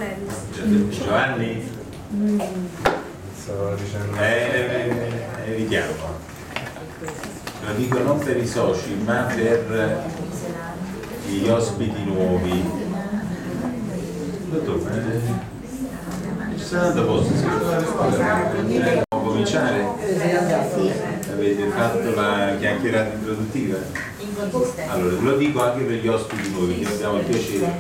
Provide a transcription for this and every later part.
Giovanni? Stavo dicendo. Richiamo. Lo dico non per i soci, ma per gli ospiti nuovi. Dottore, ci sta dando posto? Possiamo cominciare? Avete fatto la chiacchierata introduttiva? Allora, lo dico anche per gli ospiti nuovi, che abbiamo il piacere.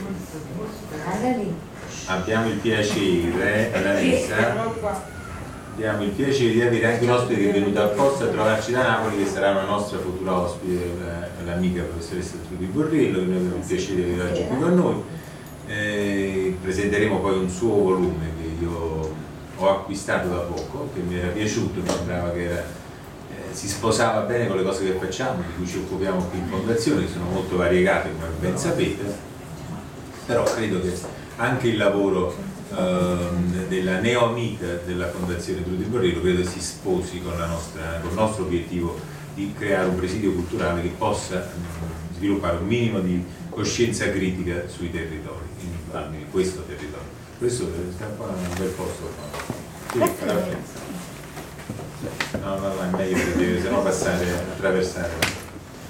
Abbiamo il piacere, abbiamo il piacere di avere anche un ospite che è venuto apposta a trovarci da Napoli, che sarà una nostra futura ospite, l'amica professoressa Trudy Borriello, che noi abbiamo il piacere di avere oggi qui con noi. Presenteremo poi un suo volume che io ho acquistato da poco, che mi era piaciuto, mi sembrava che si sposava bene con le cose che facciamo, di cui ci occupiamo qui in Fondazione, che sono molto variegate come ben sapete, però credo che anche il lavoro della neoamica della Fondazione Trudy Borriello credo si sposi con il nostro obiettivo di creare un presidio culturale che possa sviluppare un minimo di coscienza critica sui territori, in questo territorio. Questo sta qua un bel posto qua. No, è meglio perché se no passare, attraversare.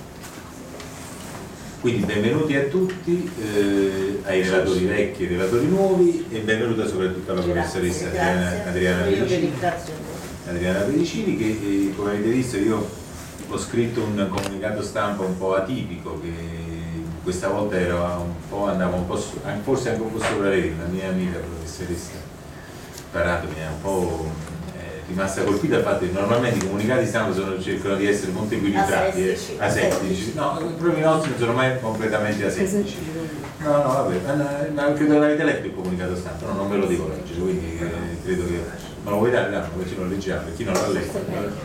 Quindi benvenuti a tutti, ai relatori vecchi e ai relatori nuovi, e benvenuta soprattutto alla professoressa Adriana Pedicini, che come avete visto io ho scritto un comunicato stampa un po' atipico, che questa volta andava un po' forse anche un po' sopra lei, la mia amica professoressa Parato mi ha un po' rimasta colpita dal fatto che normalmente i comunicati stampa cercano di essere molto equilibrati, asettici. No, proprio i nostri non sono mai completamente asettici. No, vabbè, ma credo che l'avete letto il comunicato stampa, no, non ve lo devo leggere, quindi credo che. Ma lo vuoi dare? No, così lo leggiamo, chi non l'ha letto.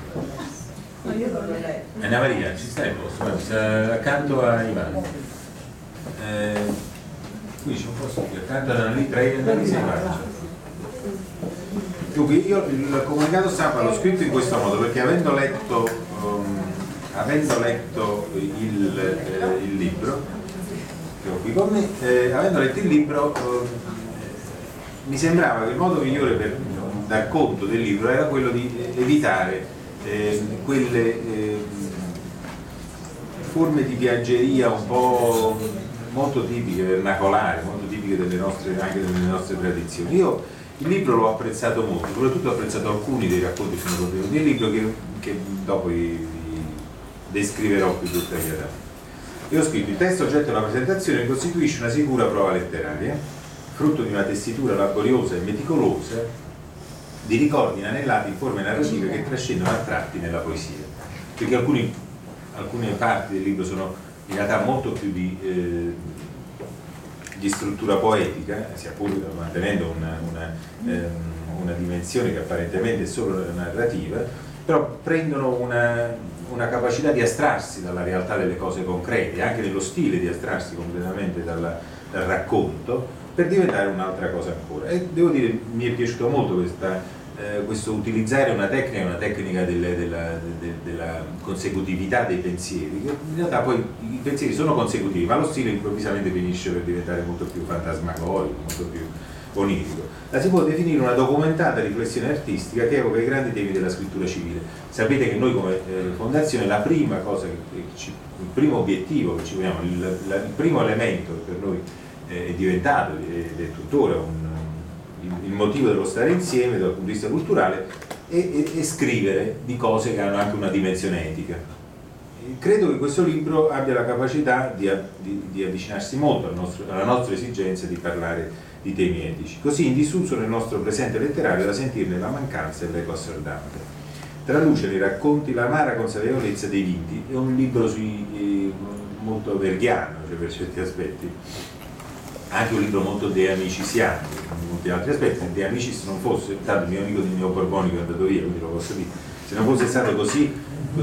Anna Maria, ci stai posto? Accanto a Ivano. Qui c'è un posto qui, accanto a lì, tra i pagine. Dunque, io il comunicato stampa l'ho scritto in questo modo perché avendo letto il libro che ho qui con me, avendo letto il libro mi sembrava che il modo migliore per dar conto del libro era quello di evitare quelle forme di piaggeria un po' molto tipiche, vernacolari, molto tipiche anche delle nostre tradizioni. Io il libro l'ho apprezzato molto, soprattutto ho apprezzato alcuni dei racconti che sono contenuti nel libro che dopo vi descriverò più dettagliatamente. E ho scritto: il testo oggetto della presentazione costituisce una sicura prova letteraria, frutto di una tessitura laboriosa e meticolosa di ricordi inanellati in forme narrative che trascendono a tratti nella poesia, perché alcune parti del libro sono in realtà molto più di struttura poetica, sia pure mantenendo una dimensione che apparentemente è solo narrativa, però prendono una capacità di astrarsi dalla realtà delle cose concrete, anche nello stile di astrarsi completamente dal racconto, per diventare un'altra cosa ancora. E devo dire, mi è piaciuto molto questo utilizzare una tecnica della consecutività dei pensieri, che in realtà poi i pensieri sono consecutivi, ma lo stile improvvisamente finisce per diventare molto più fantasmagorico, molto più onirico. La si può definire una documentata riflessione artistica che evoca i grandi temi della scrittura civile. Sapete che noi come fondazione la prima cosa, il primo obiettivo che ci poniamo, il primo elemento che per noi è diventato ed è tuttora il motivo dello stare insieme dal punto di vista culturale è scrivere di cose che hanno anche una dimensione etica. Credo che questo libro abbia la capacità di avvicinarsi molto alla nostra esigenza di parlare di temi etici, così in disuso nel nostro presente letterario da sentirne la mancanza e l'eco assordante. Traluce nei racconti l'amara consapevolezza dei vinti. È un libro molto verghiano, cioè per certi aspetti, anche un libro molto deamicisiano in molti altri aspetti. De Amicis non fosse, tanto il mio amico di Neoborbonico è andato via, quindi lo posso dire, se non fosse stato così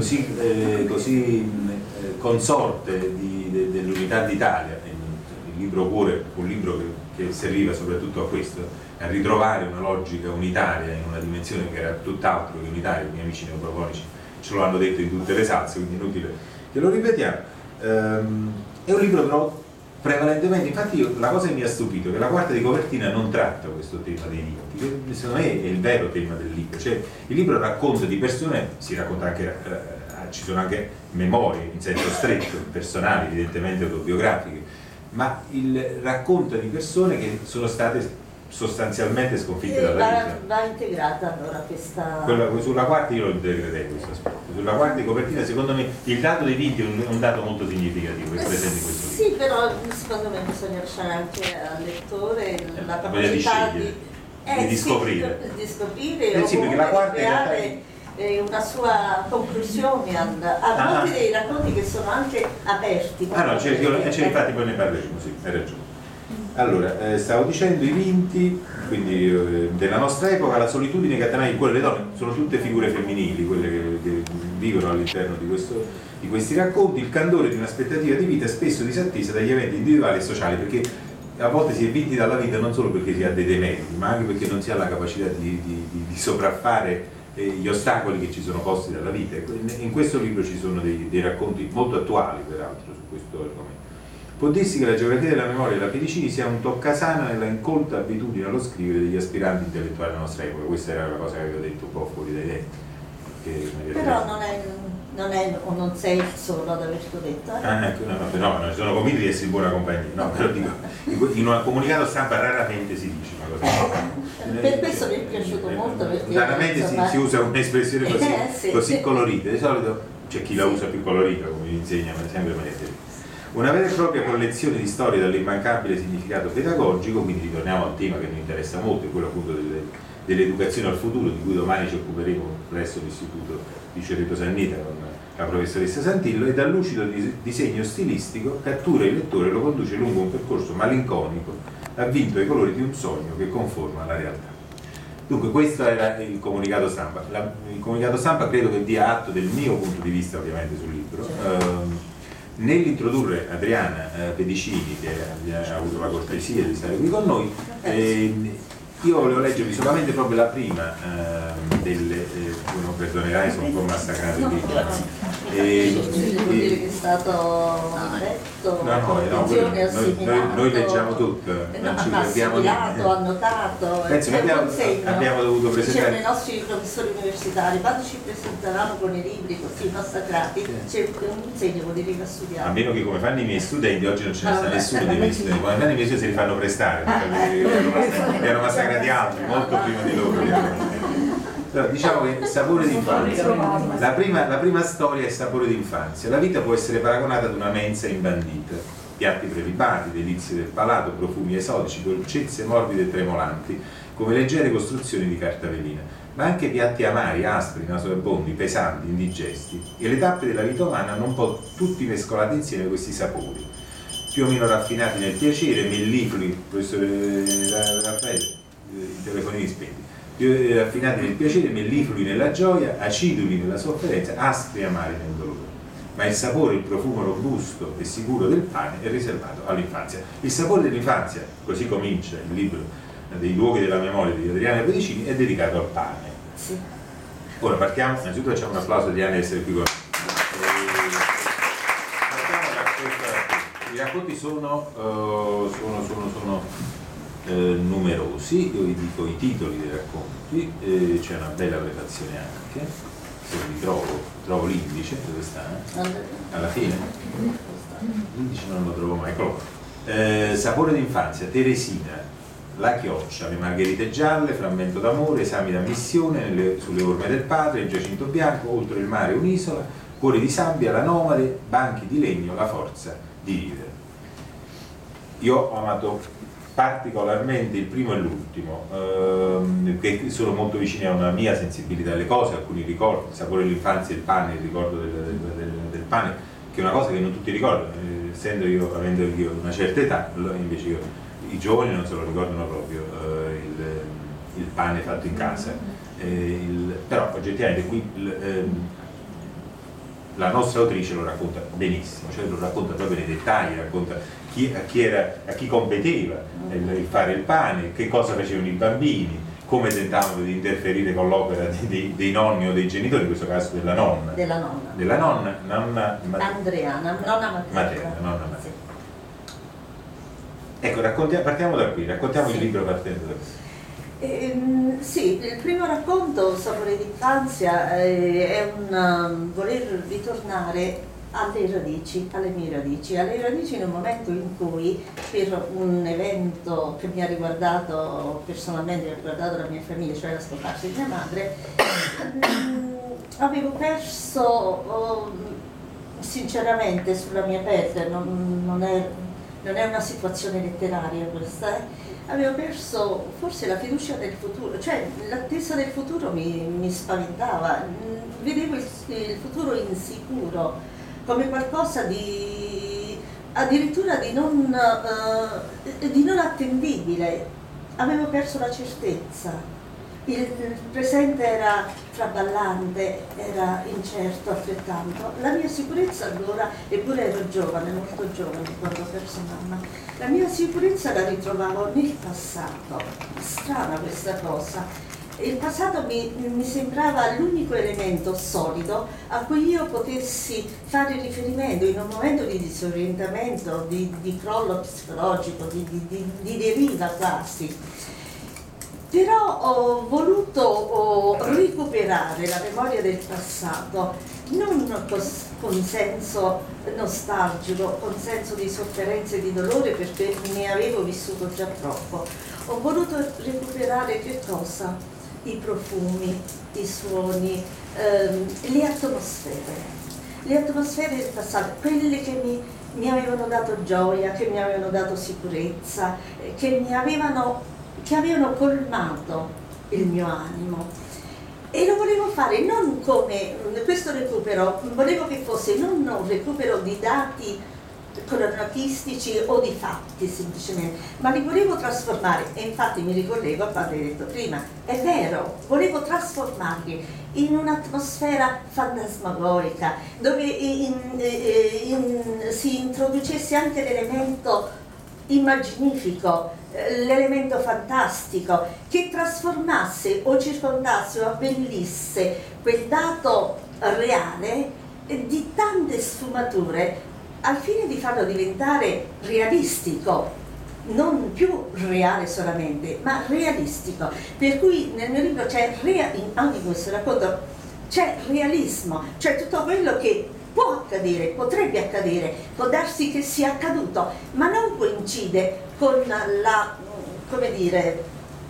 consorte dell'Unità d'Italia, il libro Cuore, un libro che serviva soprattutto a questo, a ritrovare una logica unitaria in una dimensione che era tutt'altro che unitaria. I miei amici neoborbonici ce lo hanno detto in tutte le salse, quindi inutile che lo ripetiamo. È un libro però prevalentemente, infatti la cosa che mi ha stupito è che la quarta di copertina non tratta questo tema dei vinti, che secondo me è il vero tema del libro. Cioè, il libro racconta di persone, si racconta anche, ci sono anche memorie in senso stretto, personali, evidentemente autobiografiche, ma racconta di persone che sono state sostanzialmente sconfitte dalla vita. Va integrata allora questa... Sulla quarta io lo integrerei questo aspetto. Sulla quarta di copertina secondo me il dato dei vinti è un dato molto significativo, è presente in questo libro. Sì, però secondo me bisogna lasciare anche al lettore la capacità di scoprire. Di scoprire sì, perché la quarta di creare una sua conclusione a molti dei racconti che sono anche aperti. Infatti poi ne parleremo, sì, hai ragione. Allora, stavo dicendo i vinti, quindi della nostra epoca, la solitudine che attanaglia quelle donne, sono tutte figure femminili, quelle che vivono all'interno di questi racconti, il candore di un'aspettativa di vita spesso disattesa dagli eventi individuali e sociali, perché a volte si è vinti dalla vita non solo perché si ha dei demeriti, ma anche perché non si ha la capacità di sopraffare gli ostacoli che ci sono posti dalla vita. In questo libro ci sono dei racconti molto attuali, peraltro, su questo argomento. Può dirsi che la geografia della memoria della Pedicini sia un toccasana nella incolta abitudine allo scrivere degli aspiranti intellettuali della nostra epoca. Questa era la cosa che avevo detto un po' fuori dai denti. Però non sei il solo ad averlo detto. No, sono convinto di essere in buona compagnia. No, però dico, in un comunicato stampa raramente si dice una cosa. Per questo mi è piaciuto molto, perché raramente si usa un'espressione così colorita. Di solito c'è chi la usa più colorita, come mi insegna sempre Maria Teresa. Una vera e propria collezione di storie dall'immancabile significato pedagogico, quindi ritorniamo al tema che mi interessa molto, è quello appunto dell'educazione al futuro, di cui domani ci occuperemo presso l'Istituto di Cerreto Sannita con la professoressa Santillo, e dal lucido disegno stilistico cattura il lettore e lo conduce lungo un percorso malinconico avvinto ai colori di un sogno che conforma la realtà. Dunque questo era il comunicato stampa. Il comunicato stampa credo che dia atto del mio punto di vista ovviamente sul libro. Nell'introdurre Adriana Pedicini, che ha avuto la cortesia di stare qui con noi, io volevo leggervi solamente proprio la prima uno perdonerai, sono un po' massacrato lì. Vuol dire che è stato letto, noi leggiamo tutto, non ci perdiamo niente. Annotato, penso che abbiamo dovuto presentare. C'erano i nostri professori universitari, quando ci presentavamo con i libri così massacrati, c'è un segno, vuol dire che ha studiato. A meno che, come fanno i miei studenti, oggi non ce ne sta nessuno dei miei studenti, come fanno i miei studenti se li fanno prestare, li hanno massacrati altri, molto prima di loro. Però, diciamo che sapore d'infanzia, la prima storia è sapore d'infanzia. La vita può essere paragonata ad una mensa imbandita, piatti prelibati, delizie del palato, profumi esotici, dolcezze morbide e tremolanti, come leggere costruzioni di carta velina, ma anche piatti amari, aspri, nauseabondi, pesanti, indigesti. E le tappe della vita umana hanno un po' tutti mescolati insieme questi sapori, più o meno raffinati nel piacere, melliflui, professore Raffaele, i telefonini spenti, più raffinati nel piacere, melliflui nella gioia, aciduli nella sofferenza, aspri e amari nel dolore. Ma il sapore, il profumo robusto e sicuro del pane è riservato all'infanzia. Il sapore dell'infanzia, così comincia il libro dei luoghi della memoria di Adriana Pedicini, è dedicato al pane. Sì. Ora partiamo, innanzitutto facciamo un applauso a Adriana di essere qui con noi. I racconti sono numerosi, io vi dico i titoli dei racconti, c'è una bella prefazione anche, se vi trovo l'indice, dove sta? Alla fine? L'indice non lo trovo mai, sapore d'infanzia, Teresina, La chioccia, Le margherite gialle, Frammento d'amore, Esami d'ammissione, Sulle orme del padre, Il giacinto bianco, Oltre il mare un'isola, Cuori di sabbia, La nomade, Banchi di legno, La forza di vivere. Io ho amato particolarmente il primo e l'ultimo, che sono molto vicini a una mia sensibilità alle cose, alcuni ricordi, il sapore dell'infanzia, il pane, il ricordo del pane, che è una cosa che non tutti ricordano, avendo io una certa età, invece i giovani non se lo ricordano proprio, il pane fatto in casa, però oggettivamente qui la nostra autrice lo racconta benissimo, cioè lo racconta proprio nei dettagli, racconta a chi competeva il fare il pane, che cosa facevano i bambini, come tentavano di interferire con l'opera dei nonni o dei genitori, in questo caso della nonna. Della nonna. Andreana, nonna materna. Nonna materna. Sì. Ecco, partiamo da qui, raccontiamo il libro partendo da qui. Sì, il primo racconto, Sapore d'infanzia, è un voler ritornare alle mie radici in un momento in cui, per un evento che mi ha riguardato personalmente, mi ha riguardato la mia famiglia, cioè la scomparsa di mia madre, avevo perso, sinceramente, sulla mia pelle, non è una situazione letteraria questa, avevo perso forse la fiducia del futuro, cioè l'attesa del futuro mi spaventava, vedevo il futuro insicuro, come qualcosa addirittura di non attendibile. Avevo perso la certezza, il presente era traballante, era incerto altrettanto. La mia sicurezza allora, eppure ero giovane, molto giovane quando ho perso mamma, la mia sicurezza la ritrovavo nel passato. Strana questa cosa. Il passato mi sembrava l'unico elemento solido a cui io potessi fare riferimento in un momento di disorientamento, di crollo psicologico, di deriva quasi. Però ho voluto recuperare la memoria del passato, non con senso nostalgico, con senso di sofferenza e di dolore, perché ne avevo vissuto già troppo. Ho voluto recuperare che cosa? I profumi, i suoni, le atmosfere del passato, quelle che mi avevano dato gioia, che mi avevano dato sicurezza, che avevano colmato il mio animo. E lo volevo fare non come questo recupero, volevo che fosse non un recupero di dati cronachistici o di fatti semplicemente, ma li volevo trasformare, e infatti mi ricollego a quanto hai detto prima, è vero, volevo trasformarli in un'atmosfera fantasmagorica dove si introducesse anche l'elemento immaginifico, l'elemento fantastico, che trasformasse o circondasse o abbellisse quel dato reale di tante sfumature, al fine di farlo diventare realistico, non più reale solamente, ma realistico. Per cui nel mio libro c'è, anche in questo racconto, c'è realismo, cioè tutto quello che può accadere, potrebbe accadere, può darsi che sia accaduto, ma non coincide con la, come dire,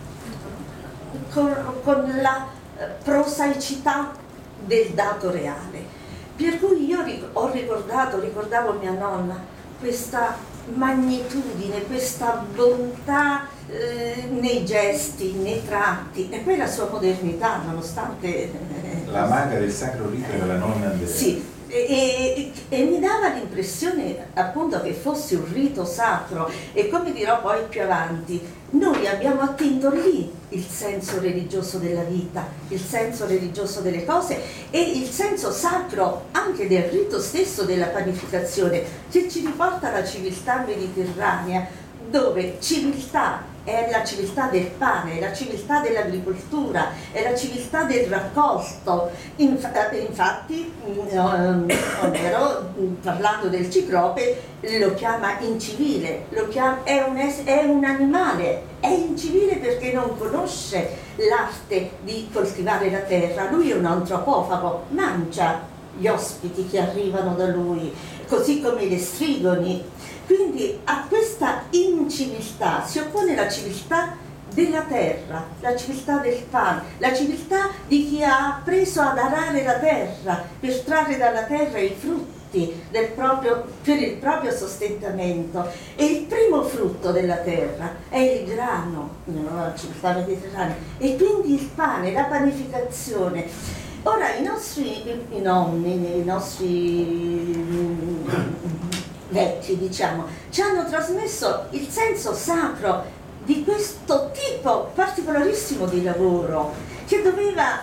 con la prosaicità del dato reale. Per cui io ricordavo mia nonna, questa magnitudine, questa bontà nei gesti, nei tratti, e poi la sua modernità, nonostante... La maga del Sacro Rito era la nonna Andrea. Sì, e mi dava l'impressione appunto che fosse un rito sacro, e come dirò poi più avanti, noi abbiamo attinto lì il senso religioso della vita, il senso religioso delle cose e il senso sacro anche del rito stesso della panificazione, che ci riporta alla civiltà mediterranea, dove civiltà è la civiltà del pane, è la civiltà dell'agricoltura, è la civiltà del raccolto. Infatti Omero, parlando del ciclope, lo chiama incivile, è un animale, è incivile perché non conosce l'arte di coltivare la terra. Lui è un antropofago, mangia gli ospiti che arrivano da lui, così come le stregoni. Quindi a questa inciviltà si oppone la civiltà della terra, la civiltà del pane, la civiltà di chi ha appreso ad arare la terra per trarre dalla terra i frutti per il proprio sostentamento. E il primo frutto della terra è il grano nella civiltà mediterranea, e quindi il pane, la panificazione. Ora i nostri nonni, i nostri vecchi, diciamo, ci hanno trasmesso il senso sacro di questo tipo particolarissimo di lavoro, che doveva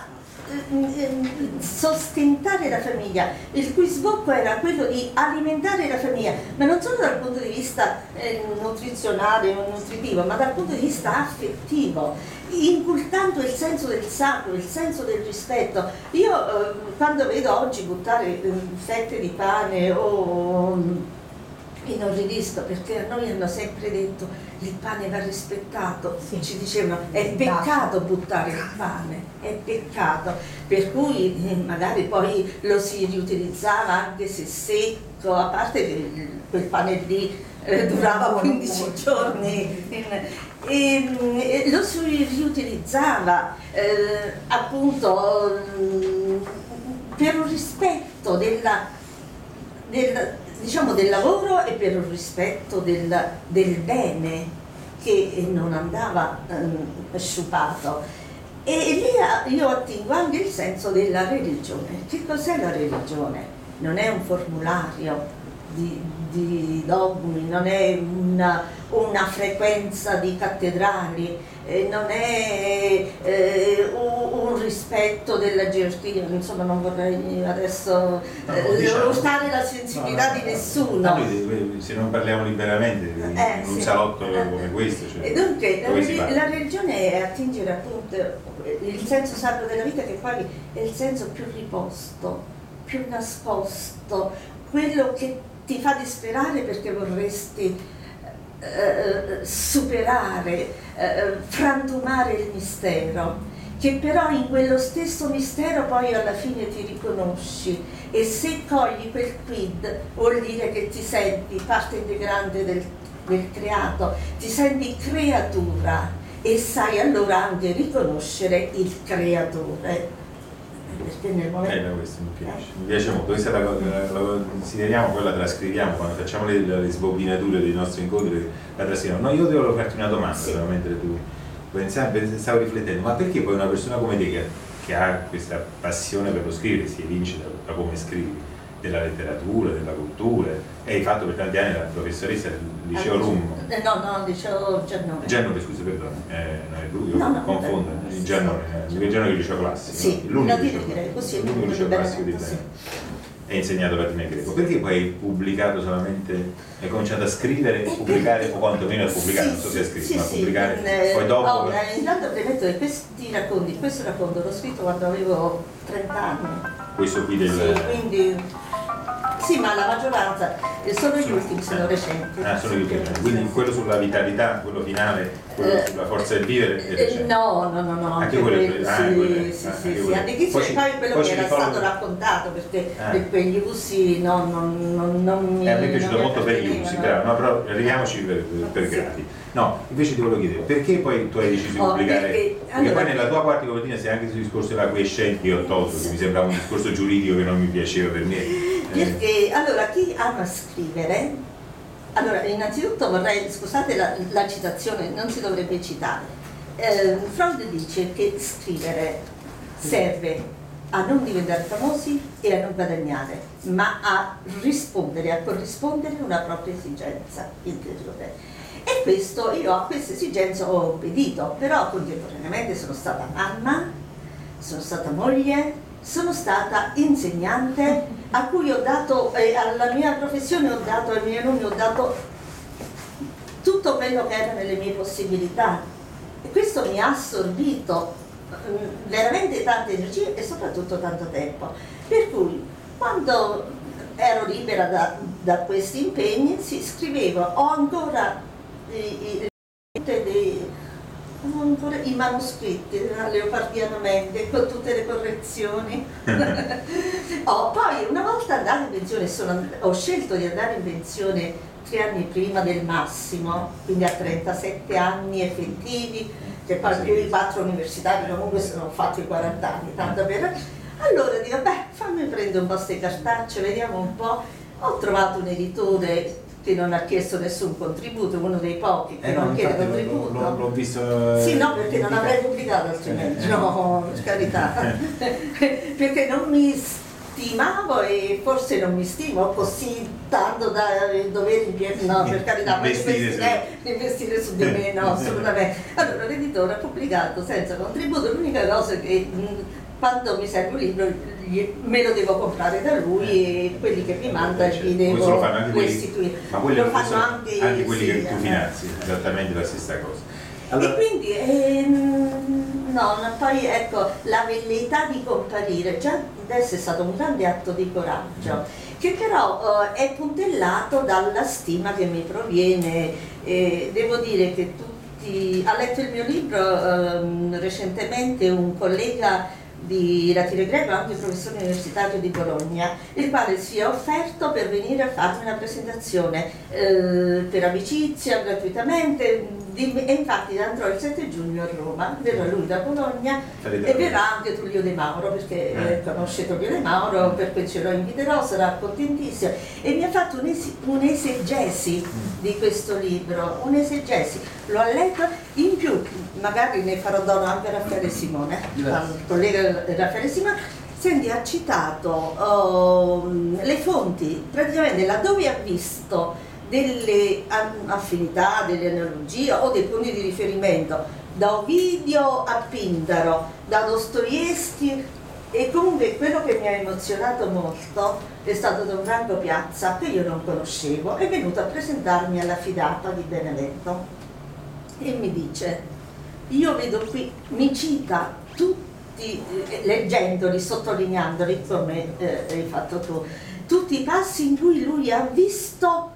sostentare la famiglia, il cui sbocco era quello di alimentare la famiglia, ma non solo dal punto di vista nutrizionale o nutritivo, ma dal punto di vista affettivo, inculcando il senso del sacro, il senso del rispetto. Io quando vedo oggi buttare fette di pane o inorridisco, perché a noi hanno sempre detto il pane va rispettato, Sì. ci dicevano è peccato buttare il pane, è peccato, per cui magari poi lo si riutilizzava anche se secco, a parte che quel pane lì durava 15 giorni e lo si riutilizzava appunto per un rispetto diciamo del lavoro e per un rispetto del bene che non andava sciupato. E lì io attingo anche il senso della religione. Che cos'è la religione? Non è un formulario di dogmi, non è una frequenza di cattedrali, non è un rispetto della gerarchia, insomma non vorrei adesso urtare la sensibilità di nessuno. Noi, se non parliamo liberamente in un sì. salotto come questo, cioè, E dunque dove si parla? la religione è attingere appunto il senso sacro della vita, che poi è il senso più riposto, più nascosto, quello che ti fa disperare perché vorresti superare, frantumare il mistero, che però in quello stesso mistero poi alla fine ti riconosci, e se cogli quel quid vuol dire che ti senti parte integrante del creato, ti senti creatura e sai allora anche riconoscere il creatore. Perché nel momento... questo mi piace molto, questa la consideriamo, poi la trascriviamo quando facciamo le sbobinature dei nostri incontri, la trascriviamo. No, io devo farti una domanda, Sì. però, mentre tu stavo riflettendo, ma perché poi una persona come te che ha questa passione per lo scrivere, si evince da come scrivi, della letteratura, della cultura, e hai fatto per tanti anni la professoressa del liceo Rummo. No, liceo Giannone. Giannone, scusa, perdono, non è lui, io No, confondo, il Giannone, il Giannone del liceo classico. Sì, no? L'unico la liceo direi così, l'unico liceo classico di sì. Venezia. Hai insegnato latino e greco, perché poi hai pubblicato solamente, hai cominciato a scrivere e pubblicare, o quantomeno a pubblicare, non so se hai scritto, ma a pubblicare, poi dopo... intanto premetto che questo racconto l'ho scritto quando avevo 30 anni. Questo qui del... Sì, quindi... Sì, ma la maggioranza sono gli ultimi, sono recenti. Ah, sono gli ultimi, quindi quello sulla vitalità, quello finale, quello sulla forza del vivere è recente. No, anche quello, sì, antichissimo, e poi quello che era stato raccontato, perché quegli usi non mi... A me è piaciuto molto per gli usi, no, però arriviamoci per gradi. No, invece ti volevo chiedere, perché poi tu hai deciso di pubblicare? Perché poi nella tua quarta copertina sei anche sul discorso della quiescenza, io ho tolto, che mi sembrava un discorso giuridico che non mi piaceva per niente. Perché allora chi ama scrivere, allora innanzitutto vorrei, scusate la citazione, non si dovrebbe citare, Freud dice che scrivere serve a non diventare famosi e a non guadagnare, ma a rispondere, a corrispondere a una propria esigenza interiore. E questo, io a questa esigenza ho obbedito, però contemporaneamente sono stata mamma, sono stata moglie, sono stata insegnante, a cui ho dato, alla mia professione ho dato, ai miei alunni ho dato tutto quello che era nelle mie possibilità, e questo mi ha assorbito veramente tante energie e soprattutto tanto tempo, per cui quando ero libera da questi impegni scrivevo, ho ancora i manoscritti leopardianamente con tutte le correzioni. Poi una volta andata in pensione, ho scelto di andare in pensione 3 anni prima del massimo, quindi a 37 anni effettivi, che poi più i 4 universitari, comunque sono fatti 40 anni, tanto per... Allora dico, fammi prendere un po' queste cartacce, vediamo un po'. Ho trovato un editore che non ha chiesto nessun contributo, uno dei pochi che non chiede contributo. L'ho visto... Sì, no, perché non avrei pubblicato altrimenti, no, per carità. Perché non mi stimavo e forse non mi stimo così tanto da dover no, per carità, investire su di me, no, assolutamente. Allora l'editore ha pubblicato senza contributo, l'unica cosa che quando mi serve un libro me lo devo comprare da lui e quelli che mi manda gli devo restituire. Ma quelli lo fanno anche quelli che tu finanzi, esattamente la stessa cosa. Allora... E quindi poi ecco, la velleità di comparire già adesso è stato un grande atto di coraggio, che però è puntellato dalla stima che mi proviene. Devo dire che ha letto il mio libro recentemente un collega di latino e greco, anche professore universitario di Bologna, il quale si è offerto per venire a farmi una presentazione per amicizia, gratuitamente, e infatti andrò il 7 giugno a Roma, verrà lui da Bologna e verrà anche Tullio De Mauro, perché conosce Tullio De Mauro, per cui ce lo inviterò, sarà contentissimo, e mi ha fatto un'esegesi di questo libro, un'esegesi, lo ha letto, in più magari ne farò dono anche a Raffaele Simone, al collega Raffaele Simone. Senti, ha citato le fonti, praticamente laddove ha visto delle affinità, delle analogie o dei punti di riferimento, da Ovidio a Pindaro, da Dostoevskij, e comunque quello che mi ha emozionato molto è stato Don Franco Piazza, che io non conoscevo, è venuto a presentarmi alla fidata di Benevento e mi dice: io vedo qui, mi cita tutti, leggendoli, sottolineandoli come hai fatto tu, tutti i passi in cui lui ha visto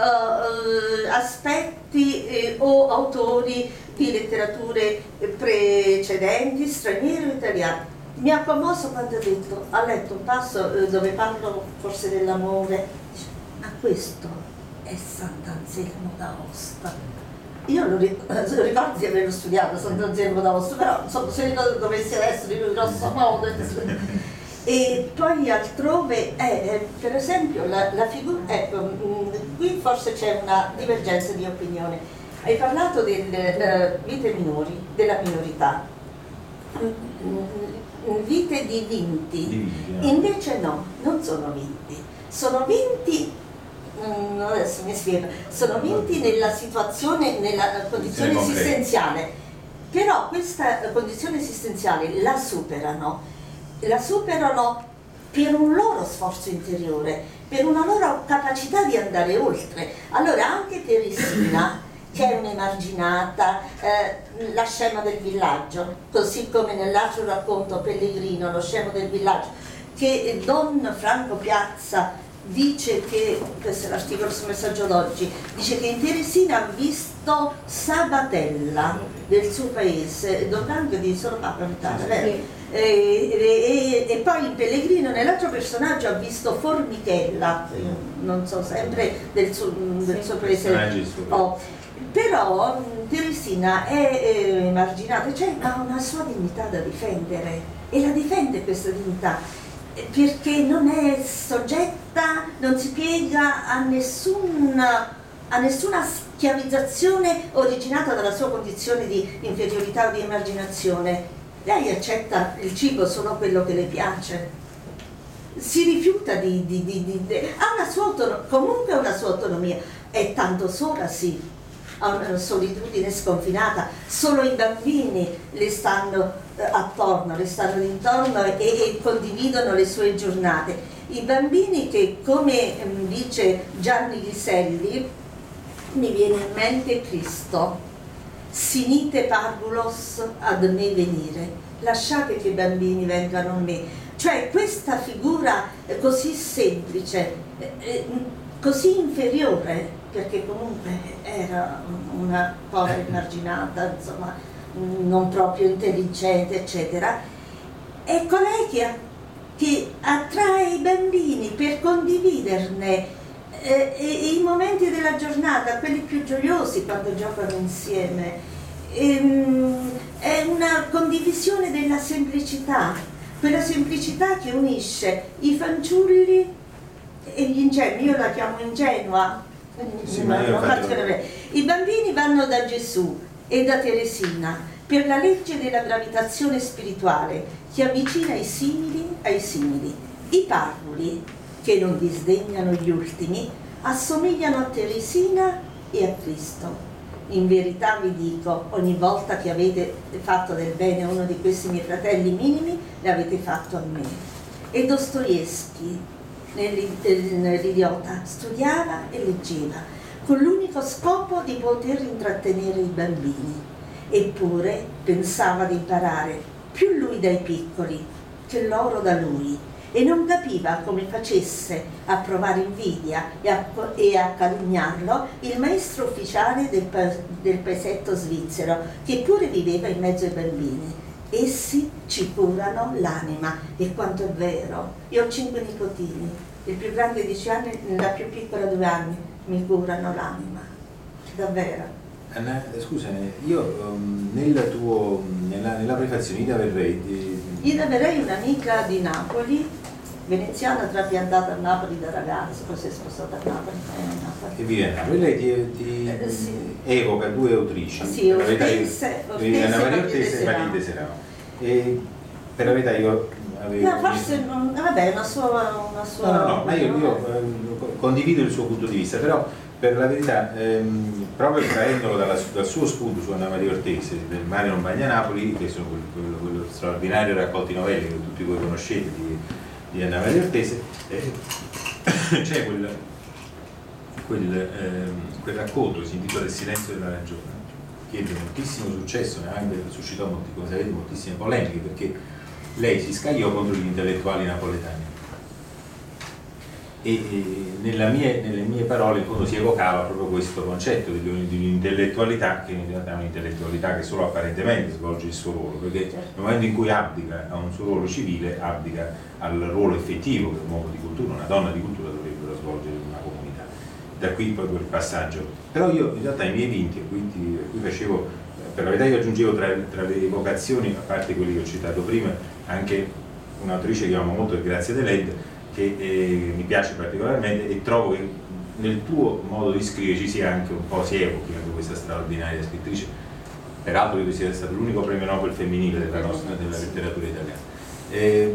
aspetti o autori di letterature precedenti, stranieri o italiani. Mi ha commosso quando ha letto un passo dove parlo forse dell'amore, ma questo è Sant'Anselmo d'Aosta. Io lo ricordo di averlo studiato Sant'Anselmo d'Aosta, però insomma, se io dovessi essere in un grosso modo. E poi altrove, per esempio, la figura, ecco, qui forse c'è una divergenza di opinione. Hai parlato delle vite minori, della minorità, vite di vinti, invece no, non sono vinti, sono vinti, adesso mi spiego, sono vinti nella situazione, nella condizione esistenziale, però questa condizione esistenziale la superano per un loro sforzo interiore, per una loro capacità di andare oltre. Allora anche Teresina, che è un'emarginata, la scema del villaggio, così come nell'altro racconto Pellegrino, lo scemo del villaggio, che Don Franco Piazza dice che, questo è l'articolo sul Messaggio d'oggi, dice che in Teresina ha visto Sabatella del suo paese, Don Franco di solo Papa vero? E poi in Pellegrino, nell'altro personaggio, ha visto Formichella, non so, sempre del suo paese. Però Teresina è emarginata, cioè ha una sua dignità da difendere, e la difende questa dignità, perché non è soggetta, non si piega a nessuna schiavizzazione originata dalla sua condizione di inferiorità o di emarginazione. Lei accetta il cibo solo quello che le piace, si rifiuta ha una sua comunque una sua autonomia, è tanto sola, sì, ha una solitudine sconfinata, solo i bambini le stanno attorno, le stanno intorno e condividono le sue giornate. I bambini che, come dice Gianni Ghiselli, mi viene in mente Cristo: sinite parvulos ad me venire, lasciate che i bambini vengano a me. Cioè questa figura così semplice, così inferiore, perché comunque era una povera emarginata, insomma, non proprio intelligente, eccetera, è colei che attrae i bambini per condividerne i momenti della giornata, quelli più gioiosi, quando giocano insieme. È una condivisione della semplicità, quella semplicità che unisce i fanciulli e gli ingenui. Io la chiamo ingenua. Sì, I bambini vanno da Gesù e da Teresina per la legge della gravitazione spirituale che avvicina i simili ai simili. I parvuli, che non disdegnano gli ultimi, assomigliano a Teresina e a Cristo. In verità vi dico, ogni volta che avete fatto del bene a uno di questi miei fratelli minimi, l'avete fatto a me. E Dostoevskij, nell'Idiota, studiava e leggeva, con l'unico scopo di poter intrattenere i bambini. Eppure pensava di imparare più lui dai piccoli che loro da lui. e non capiva come facesse a provare invidia e a calunniarlo il maestro ufficiale del paesetto svizzero, che pure viveva in mezzo ai bambini. Essi ci curano l'anima, e quanto è vero. Io ho 5 nipotini, il più grande 10 anni, la più piccola 2 anni, mi curano l'anima, davvero. Anna, scusami, io nella prefazione Ida Verrei... Ida Verrei è un'amica di Napoli, veneziana, trapiantata a Napoli da ragazza, poi si è spostata a Napoli. Che vive a Napoli. Lei ti sì. evoca 2 autrici. Sì, Ortese Anna Maria Ortese e Maria de Serao. E per la verità io avevo... No, forse non, vabbè, è una sua... No, ma io condivido il suo punto di vista, però per la verità, proprio traendolo dal suo spunto su Anna Maria Ortese, del Mare non bagna Napoli, che sono quello straordinario raccolti novelli che tutti voi conoscete di Anna Maria Ortese, c'è quel racconto che si intitola Il silenzio della ragione, che ebbe moltissimo successo, anche suscitò come sapete, moltissime polemiche, perché lei si scagliò contro gli intellettuali napoletani. E nelle mie parole in fondo si evocava proprio questo concetto di un'intellettualità che in realtà è un'intellettualità che solo apparentemente svolge il suo ruolo, perché nel momento in cui abdica a un suo ruolo civile, abdica al ruolo effettivo che un uomo di cultura, una donna di cultura dovrebbero svolgere in una comunità. Da qui poi quel passaggio. Però io in realtà i miei vinti, a cui facevo, per la verità io aggiungevo tra le evocazioni, a parte quelli che ho citato prima, anche un'autrice che amo molto, è Grazia Deledda, che mi piace particolarmente, e trovo che nel tuo modo di scrivere ci sia anche un po', si evochi anche questa straordinaria scrittrice. Peraltro credo sia stato l'unico premio Nobel femminile della letteratura italiana.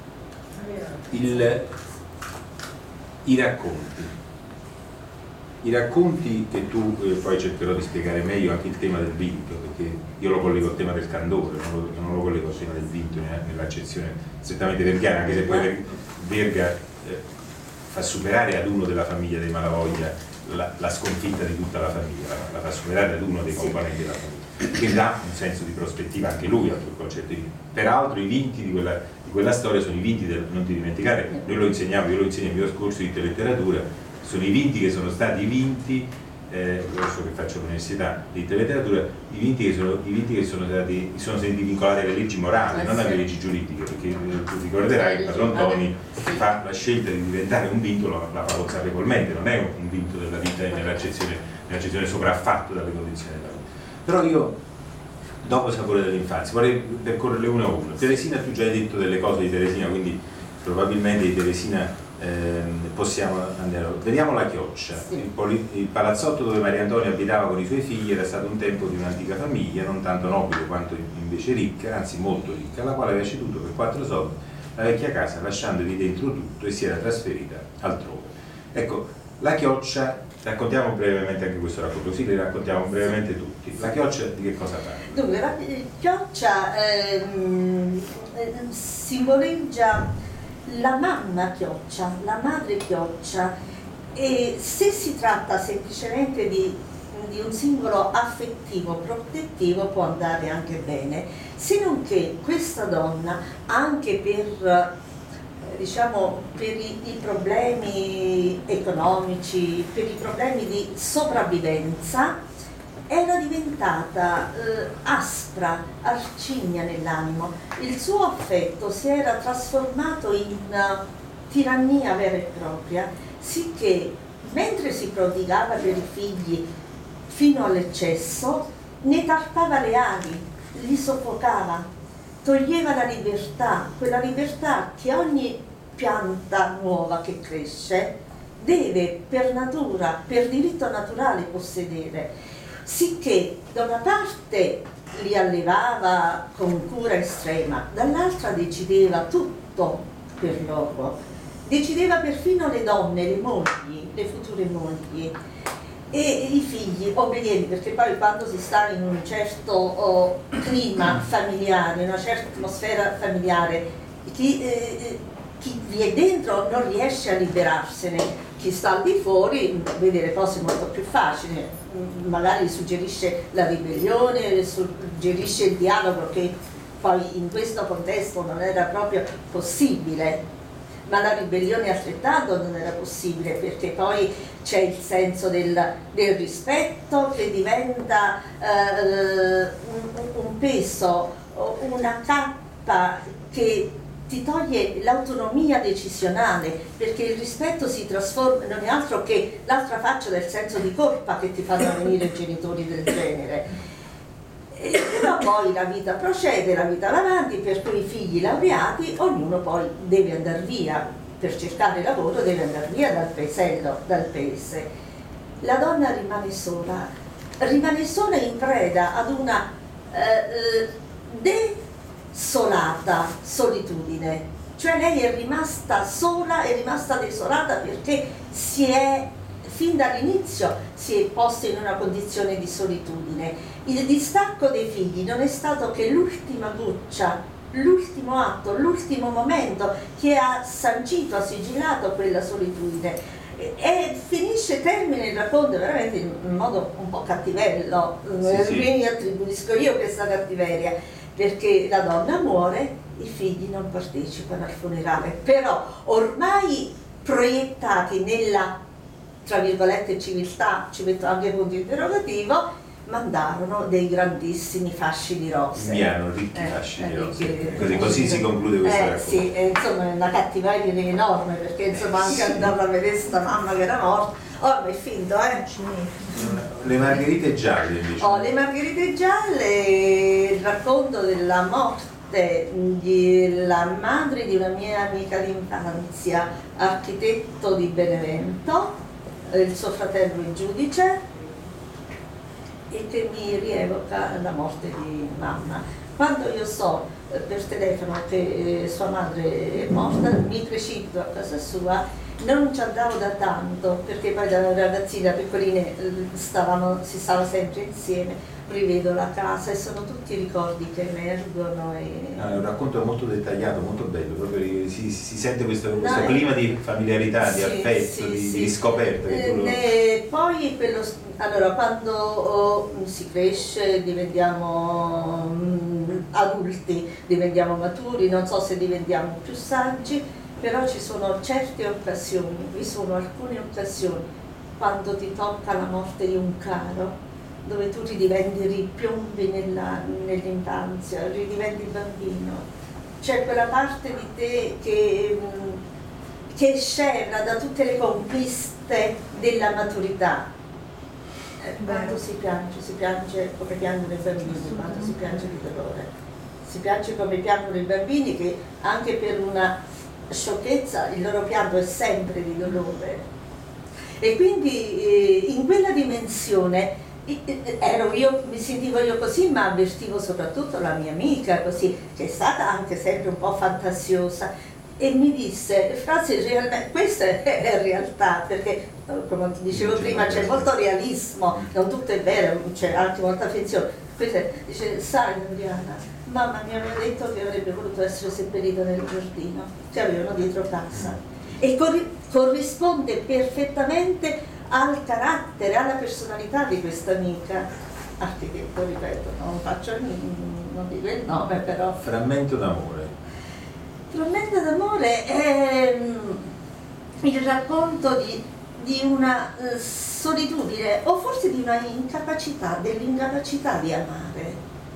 I racconti che tu, poi cercherò di spiegare meglio anche il tema del vinto, perché io lo collego al tema del candore, non lo collego al tema del vinto nell'accezione strettamente verghiana, anche se poi Verga fa superare ad uno della famiglia dei Malavoglia la sconfitta di tutta la famiglia, la fa superare ad uno dei componenti della famiglia, che dà un senso di prospettiva anche lui al suo concetto di vinto. Peraltro i vinti di quella storia sono i vinti non ti dimenticare, io lo insegno al mio corso di letteratura, sono i vinti che sono stati vinti, corso che faccio all'università di letteratura, i vinti che sono stati vincolati alle leggi morali, non alle leggi giuridiche, perché tu ricorderai che Padron Toni fa la scelta di diventare un vinto, la fa consapevolmente, non è un vinto della vita nell'accezione sopraffatto dalle condizioni della vita. Però io, dopo Sapore dell'infanzia, vorrei percorrerle uno a uno. Teresina, tu già hai detto delle cose di Teresina, quindi probabilmente di Teresina possiamo andare. Vediamo La Chioccia. Sì. Il palazzotto dove Maria Antonia abitava con i suoi figli era stato un tempo di un'antica famiglia, non tanto nobile quanto invece ricca, anzi molto ricca, la quale aveva ceduto per 4 soldi la vecchia casa, lasciandovi dentro tutto, e si era trasferita altrove. Ecco, La Chioccia, raccontiamo brevemente anche questo racconto, così li raccontiamo brevemente tutti. La Chioccia di che cosa parla? Dunque, La Chioccia simboleggia la mamma chioccia, la madre chioccia, e se si tratta semplicemente di un simbolo affettivo, protettivo, può andare anche bene, se non che questa donna, anche per i problemi economici, per i problemi di sopravvivenza, era diventata aspra, arcigna nell'animo. Il suo affetto si era trasformato in tirannia vera e propria, sicché mentre si prodigava per i figli fino all'eccesso, ne tarpava le ali, li soffocava, toglieva la libertà, quella libertà che ogni pianta nuova che cresce deve per natura, per diritto naturale possedere. Sicché da una parte li allevava con cura estrema, dall'altra decideva tutto per loro, decideva perfino le donne, le mogli, le future mogli, e i figli obbedienti, perché poi quando si sta in un certo clima familiare, in una certa atmosfera familiare, chi vi è dentro non riesce a liberarsene, chi sta al di fuori vede le cose molto più facili, magari suggerisce la ribellione, suggerisce il dialogo, che poi in questo contesto non era proprio possibile. ma la ribellione altrettanto non era possibile, perché poi c'è il senso del rispetto che diventa un peso, una cappa che ti toglie l'autonomia decisionale, perché il rispetto si trasforma, non è altro che l'altra faccia del senso di colpa che ti fanno venire genitori del genere. Però poi la vita procede, la vita va avanti, per cui i figli laureati, ognuno poi deve andare via, per cercare lavoro deve andare via dal paesello, dal paese. La donna rimane sola in preda ad una desolata solitudine, cioè lei è rimasta sola, è rimasta desolata perché fin dall'inizio si è posta in una condizione di solitudine. Il distacco dei figli non è stato che l'ultima buccia, l'ultimo atto, l'ultimo momento che ha sancito, ha sigillato quella solitudine, e termina il racconto veramente in modo un po' cattivello. Mi attribuisco io questa cattiveria, perché la donna muore, i figli non partecipano al funerale, però ormai proiettati nella, tra virgolette, civiltà, ci metto anche punto interrogativo, mandarono dei grandissimi fasci di rose. Inviano ricchi fasci di rose. Così si conclude questa racconto. Sì, insomma è una cattiveria enorme, perché insomma anche andare a vedere sta mamma che era morta, ma è finto, Le margherite gialle invece. Le margherite gialle, il racconto della morte della madre di una mia amica d'infanzia, architetto di Benevento, il suo fratello è giudice, e che mi rievoca la morte di mamma. Quando io so per telefono che sua madre è morta, mi precipito a casa sua, non ci andavo da tanto, perché poi da ragazzina piccoline si stava sempre insieme, rivedo la casa e sono tutti ricordi che emergono. È un racconto molto dettagliato, molto bello, proprio si sente questo clima di familiarità, di affetto, di riscoperta. Poi allora, quando si cresce diventiamo adulti, diventiamo maturi, non so se diventiamo più saggi, però ci sono certe occasioni, vi sono alcune occasioni quando ti tocca la morte di un caro, dove tu ripiombi nell'infanzia, ridiventi bambino. C'è quella parte di te che è scevra da tutte le conquiste della maturità. Quando si piange come piangono i bambini, quando si piange di dolore. Si piange come piangono i bambini, che anche per una sciocchezza il loro pianto è sempre di dolore. E quindi in quella dimensione mi sentivo io così, ma avvertivo soprattutto la mia amica così, che è stata anche sempre un po' fantasiosa, e mi disse: Franzi, questa è realtà, perché come dicevo prima c'è molto realismo, non tutto è vero, c'è anche molta finzione. Dice: sai Adriana, mamma mi aveva detto che avrebbe voluto essere seppellita nel giardino che avevano dietro casa, e corrisponde perfettamente al carattere, alla personalità di questa amica. Architetto, ripeto, non dico il nome, però. Frammento d'amore. Frammento d'amore è il racconto di una solitudine, o forse di una incapacità, dell'incapacità di amare,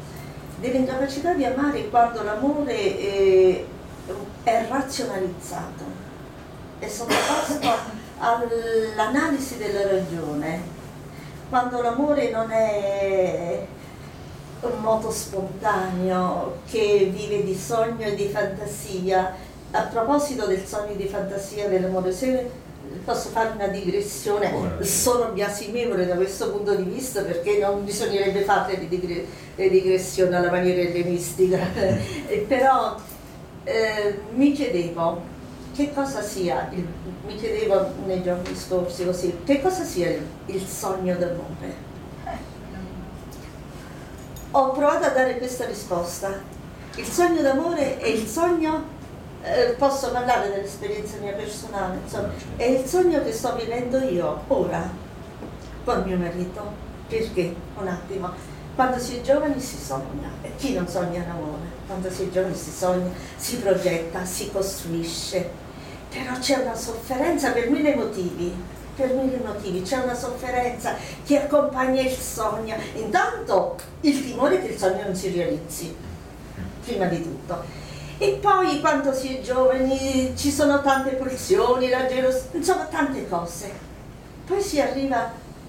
quando l'amore è razionalizzato, è sottoposto all'analisi della ragione, quando l'amore non è un moto spontaneo che vive di sogno e di fantasia. A proposito del sogno e di fantasia dell'amore, se posso fare una digressione, sono biasimevole da questo punto di vista, perché non bisognerebbe fare le digressioni alla maniera ellenistica, però mi chiedevo che cosa sia, mi chiedevo nei giorni scorsi così, che cosa sia il sogno d'amore. Ho provato a dare questa risposta. Il sogno d'amore è il sogno, posso parlare dell'esperienza mia personale, insomma, è il sogno che sto vivendo io ora con mio marito. Perché? Un attimo. Quando si è giovani si sogna, e chi non sogna l'amore? Quando si è giovani si sogna, si progetta, si costruisce. però c'è una sofferenza per mille motivi. Per mille motivi, c'è una sofferenza che accompagna il sogno. Intanto il timore che il sogno non si realizzi, prima di tutto. E poi quando si è giovani ci sono tante pulsioni, la gelosia, insomma tante cose. Poi si arriva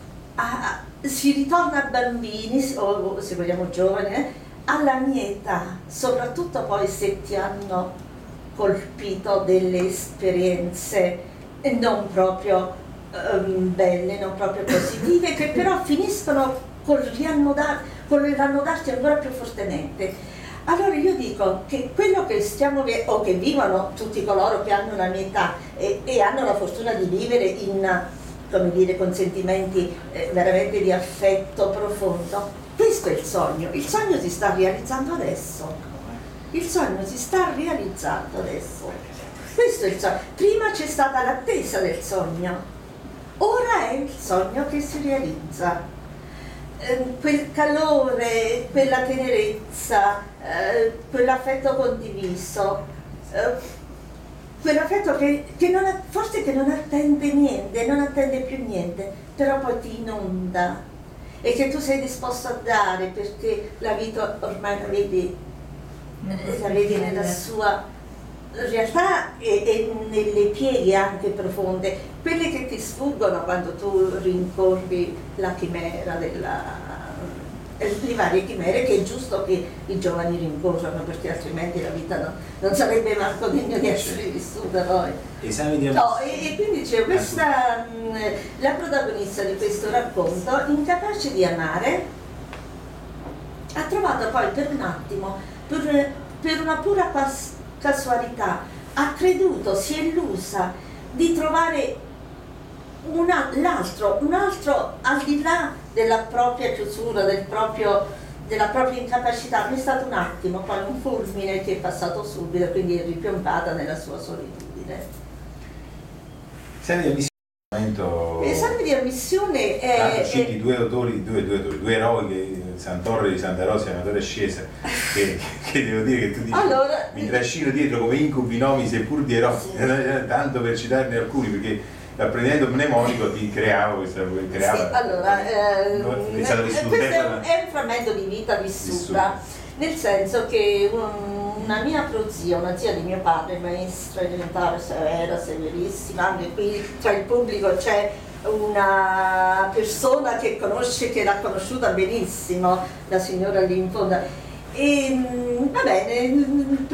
si ritorna bambini, o se vogliamo giovani, alla mia età, soprattutto poi se ti hanno colpito delle esperienze non proprio belle, non proprio positive, che però finiscono col rannodarsi ancora più fortemente. Allora io dico che quello che stiamo o che vivono tutti coloro che hanno la mia età e hanno la fortuna di vivere in, come dire, con sentimenti veramente di affetto profondo, questo è il sogno si sta realizzando adesso. Il sogno si sta realizzando adesso. Questo è il sogno. Prima c'è stata l'attesa del sogno. Ora è il sogno che si realizza, quel calore, quella tenerezza, quell'affetto condiviso, quell'affetto che forse non attende niente, non attende più niente, però poi ti inonda e che tu sei disposto a dare perché la vita ormai la vedi nella sua realtà e nelle pieghe anche profonde, quelle che ti sfuggono quando tu rincorri la chimera le varie chimere che è giusto che i giovani rincorrano, perché altrimenti la vita non sarebbe manco degno di essere vissuta poi. E quindi c'è questa la protagonista di questo racconto, incapace di amare, ha trovato poi per un attimo, per una pura casualità, ha creduto, si è illusa di trovare un altro al di là della propria chiusura, della propria incapacità. Ma è stato un attimo, poi un fulmine che è passato subito, quindi è ripiombata nella sua solitudine. Esame di ammissione è... citi due autori, due eroi, Sant'Orre di Santa Rosa e Amatore Scesa, che devo dire che tu dici, allora, mi trascino dietro come incubi nomi seppur di eroi, sì. Tanto per citarne alcuni, perché apprendendo mnemonico ti creavo questa... Sì, allora, questo è un frammento di vita vissuta, nel senso che una mia prozia, una zia di mio padre, maestra elementare severa, severissima, anche qui tra il pubblico c'è una persona che conosce, che l'ha conosciuta benissimo, la signora lì in fondo, e va bene,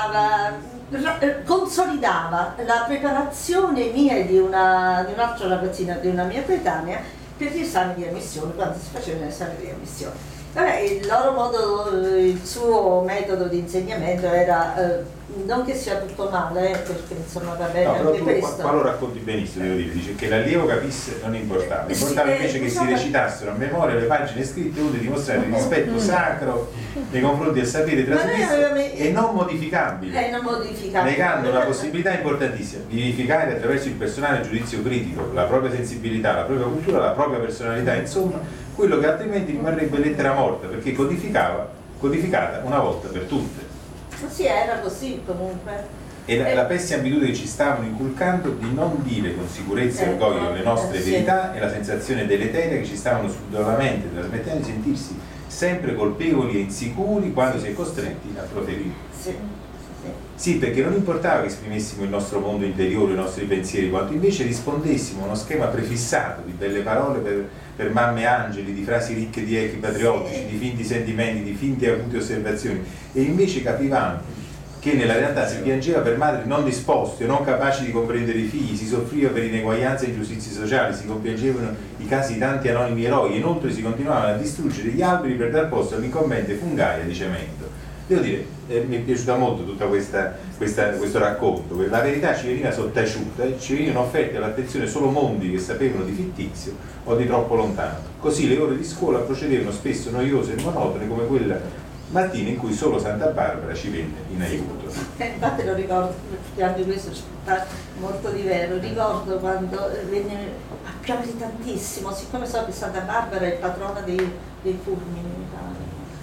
consolidava la preparazione mia e di un'altra ragazzina, di una mia coetanea, per gli esami di ammissione, quando si facevano gli esami di ammissione. Vabbè, il suo metodo di insegnamento era non che sia tutto male, perché insomma va bene, no, anche questo. Qua lo racconti benissimo, devo dire, dice che l'allievo capisse non importava, importava invece che si recitassero a memoria le pagine scritte, onde dimostrare il rispetto sacro nei confronti del sapere trasmesso e non modificabile, negando una possibilità importantissima di vivificare attraverso il personale giudizio critico la propria sensibilità, la propria cultura, la propria personalità, insomma quello che altrimenti rimarrebbe lettera morta, perché codificata una volta per tutte. Sì, era così comunque. E la pessima abitudine che ci stavano inculcando di non dire con sicurezza e orgoglio le nostre verità, e la sensazione deleteria che ci stavano subdolamente trasmettendo di sentirsi sempre colpevoli e insicuri quando si è costretti a proferire. Sì, perché non importava che esprimessimo il nostro mondo interiore, i nostri pensieri, quanto invece rispondessimo a uno schema prefissato di belle parole per mamme angeli, di frasi ricche di echi patriottici, di finti sentimenti, di finte acute osservazioni, e invece capivamo che nella realtà si piangeva per madri non disposti o non capaci di comprendere i figli, si soffriva per ineguaglianze e ingiustizie sociali, si compiangevano i casi di tanti anonimi eroi, e inoltre si continuavano a distruggere gli alberi per dar posto all'incombente fungaia di cemento. Devo dire, mi è piaciuta molto tutto questo racconto, la verità ci veniva sottaciuta e ci venivano offerte all'attenzione solo mondi che sapevano di fittizio o di troppo lontano. Così le ore di scuola procedevano spesso noiose e monotone come quella mattina in cui solo Santa Barbara ci venne in aiuto. Infatti lo ricordo, perché anche questo è molto diverso, ricordo quando venne a piovere tantissimo, siccome so che Santa Barbara è patrona dei fulmini, mi pare.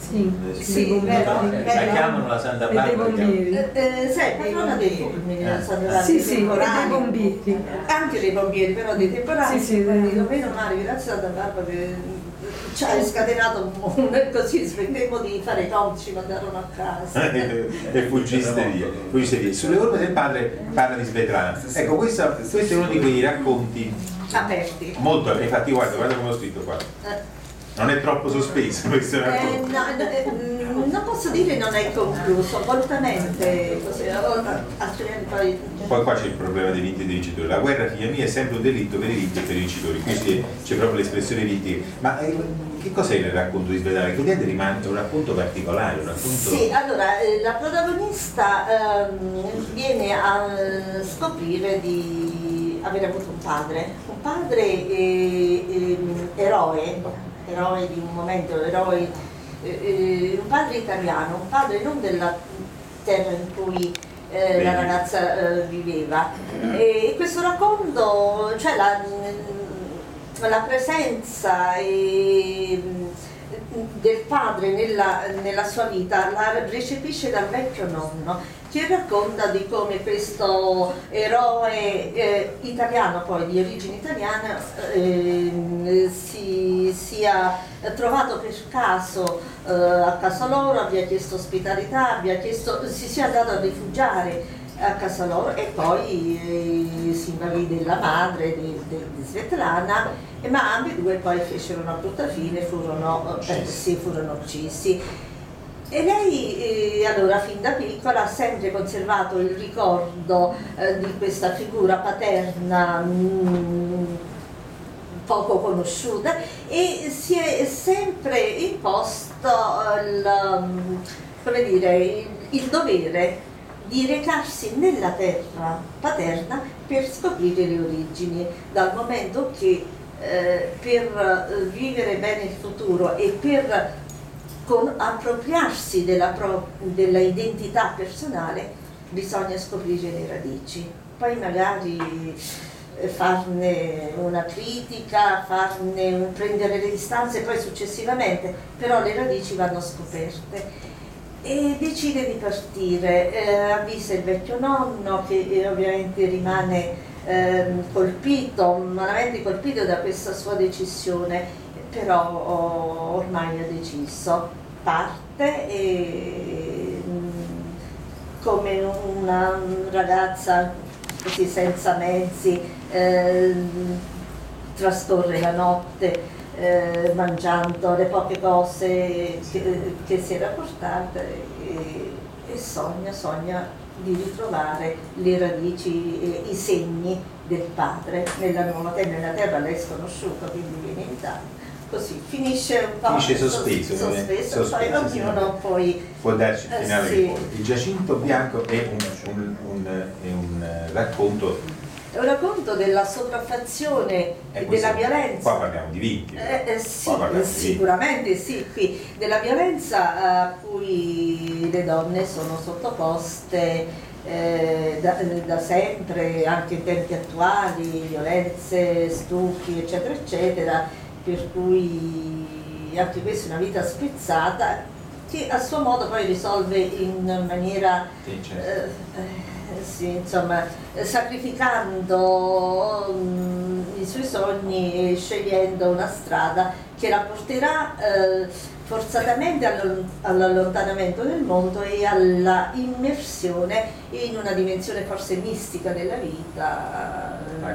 Sì, vero, la chiamano la Santa Barbara. Sai, patrona dei fulmini, la Santa Barbara. Sì, dei bombieri. Anche dei bombieri, però dei temporali. Sì, dico, meno male, grazie alla Santa Barbara che ci ha scatenato così, smettemmo di fare i compiti, ci mandarono a casa. E fuggiste via. Sulle orme del padre parla di Svetlana. Ecco, questo è uno di quei racconti Aperti. molto, infatti guarda come ho scritto qua. Non è troppo sospeso questo racconto? Non posso dire non è concluso, volutamente così, altrimenti Poi qua c'è il problema dei vinti e dei vincitori. La guerra, figlia mia, è sempre un delitto per i vinti e per i vincitori. Qui c'è proprio l'espressione vinti. Ma che cos'è il racconto di Svetlana? Che ovviamente rimane un racconto particolare, un racconto... Sì, allora la protagonista viene a scoprire di aver avuto un padre eroe di un momento, un padre italiano, un padre non della terra in cui la ragazza viveva. E questo racconto, cioè la presenza del padre nella sua vita la recepisce dal vecchio nonno, che racconta di come questo eroe italiano, poi di origine italiana, si sia trovato per caso a casa loro, abbia chiesto ospitalità, si sia andato a rifugiare a casa loro e poi si invalide la madre di Svetlana, ma ambedue poi fecero una brutta fine, furono uccisi. E lei allora fin da piccola ha sempre conservato il ricordo di questa figura paterna poco conosciuta e si è sempre imposto il dovere di recarsi nella terra paterna per scoprire le origini, dal momento che per vivere bene il futuro e per appropriarsi della identità personale bisogna scoprire le radici, poi magari farne una critica, prendere le distanze poi successivamente, però le radici vanno scoperte. E decide di partire, avvisa il vecchio nonno che ovviamente rimane malamente colpito da questa sua decisione, però ormai ha deciso, parte e come una ragazza così senza mezzi trascorre la notte mangiando le poche cose che si era portata e sogna di ritrovare le radici e i segni del padre nella nuova terra, nella terra lei è sconosciuta, quindi viene in Italia. Così finisce un po' sospeso, poi ognuno poi può darci il finale sì. Il Giacinto Bianco è un racconto. È un racconto della sopraffazione e della violenza. Qua parliamo di vittime. Sicuramente sì, qui della violenza a cui le donne sono sottoposte da sempre, anche in tempi attuali, violenze, stupri, eccetera, eccetera, per cui anche questa è una vita spezzata che a suo modo poi risolve in maniera sacrificando i suoi sogni e scegliendo una strada che la porterà forzatamente all'allontanamento del mondo e alla immersione in una dimensione forse mistica della vita,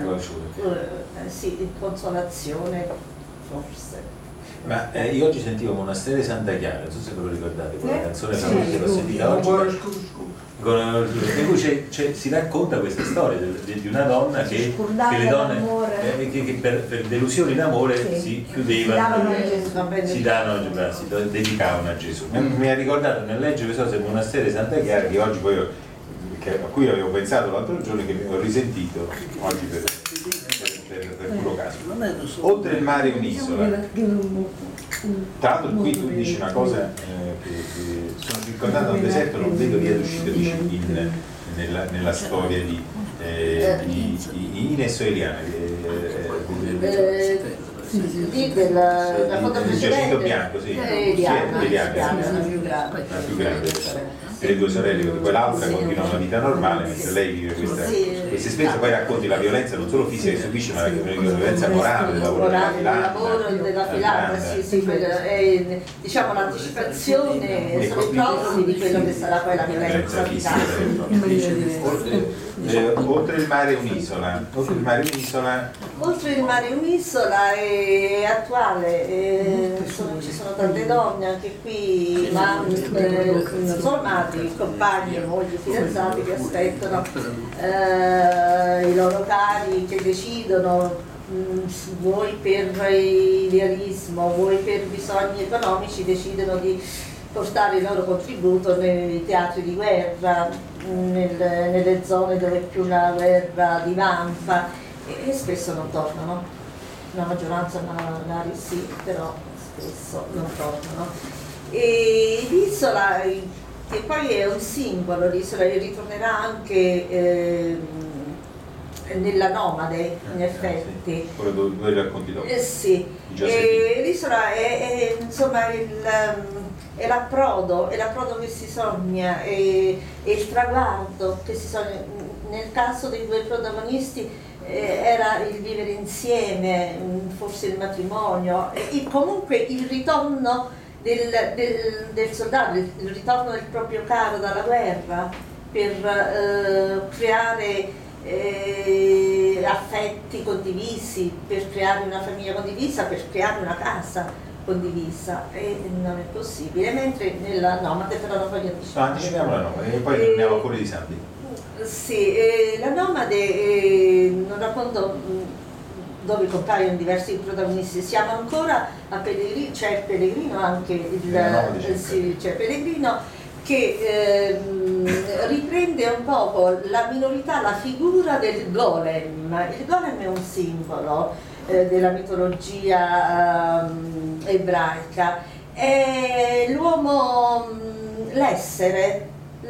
consolazione forse. Ma io oggi sentivo Monastero di Santa Chiara, non so se ve lo ricordate, quella canzone famosa che l'ho sentita oggi. In cui si racconta questa storia di una donna che le donne che per delusione d'amore si chiudevano, si dedicavano a Gesù. Mi ha ricordato nel leggere questo del Monastero di Santa Chiara, che oggi poi a cui avevo pensato l'altro giorno, che mi ho risentito oggi per puro caso. Oltre il mare un'isola. Tra l'altro qui tu dici una cosa che sono circondato da un deserto, non vedo via d'uscita nella storia di Ines o Eliana. della foto il precedente. Giacinto Bianco, sì. Diana, la più grande delle due sorelle, perché poi l'altra continua una vita normale mentre lei vive questa esperienza. Poi racconti la violenza non solo fisica che subisce, ma anche la violenza morale del lavoro della filata, è, diciamo, l'anticipazione, sono i profili di quello che sarà poi la violenza fisica. Oltre il mare un'isola. Oltre il mare un'isola è attuale, ci sono tante donne anche qui, ma non solo madri, compagni, mogli, fidanzati che aspettano i loro cari che decidono, vuoi per idealismo, vuoi per bisogni economici, decidono di portare il loro contributo nei teatri di guerra, nelle zone dove più la guerra divampa, e spesso non tornano. La maggioranza magari sì, però spesso non tornano. E l'isola, che poi è un simbolo, l'isola ritornerà anche nella Nomade, in effetti. Quello dove racconti dopo. Sì, l'isola è insomma è l'approdo che si sogna, è il traguardo che si sogna. Nel caso dei due protagonisti era il vivere insieme, forse il matrimonio, e comunque il ritorno del soldato, il ritorno del proprio caro dalla guerra per creare affetti condivisi, per creare una famiglia condivisa, per creare una casa condivisa, e non è possibile, mentre nella Nomade però non voglio anticipare. Anticipiamo la Nomade e poi torniamo a Cuore di Santi. Sì, la Nomade non racconto dove compaiono diversi protagonisti, siamo ancora a Pellegrino, c'è Pellegrino anche, c'è Pellegrino che riprende un poco la minorità, la figura del golem. Il golem è un simbolo della mitologia ebraica, è l'uomo, l'essere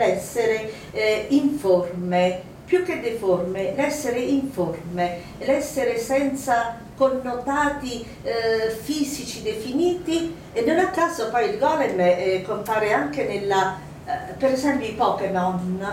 informe, più che deforme, l'essere informe, l'essere senza connotati fisici definiti, e non a caso poi il golem compare anche nella, per esempio, i Pokémon.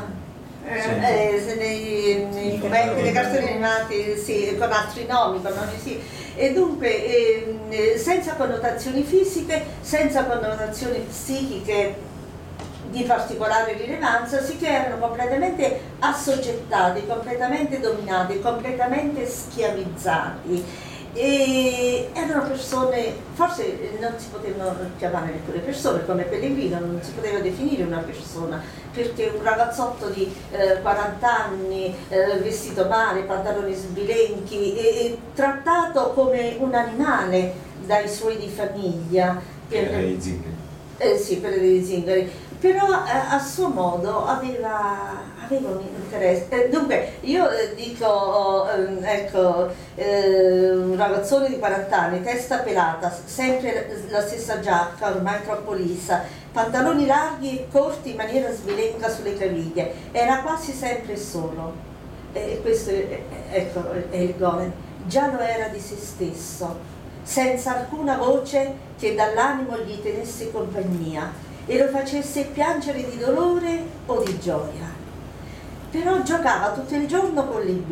Nei fumetti, nei cartoni animati, sì, con altri nomi, e dunque senza connotazioni fisiche, senza connotazioni psichiche di particolare rilevanza, si erano completamente assoggettati, completamente dominati, completamente schiavizzati, e erano persone, forse non si potevano chiamare neppure persone, come Pellegrino non si poteva definire una persona, perché un ragazzotto di 40 anni, vestito male, pantaloni sbilenchi, e trattato come un animale dai suoi di famiglia. Per dei zingari. Sì, per dei zingari. Però a suo modo aveva un interesse. Dunque, io dico, ecco, un ragazzone di 40 anni, testa pelata, sempre la stessa giacca, ormai troppo lisa, pantaloni larghi e corti in maniera sbilenca sulle caviglie, era quasi sempre solo. E questo ecco, è il golem. Già lo era di se stesso, senza alcuna voce che dall'animo gli tenesse compagnia e lo facesse piangere di dolore o di gioia. Però giocava tutto il giorno con le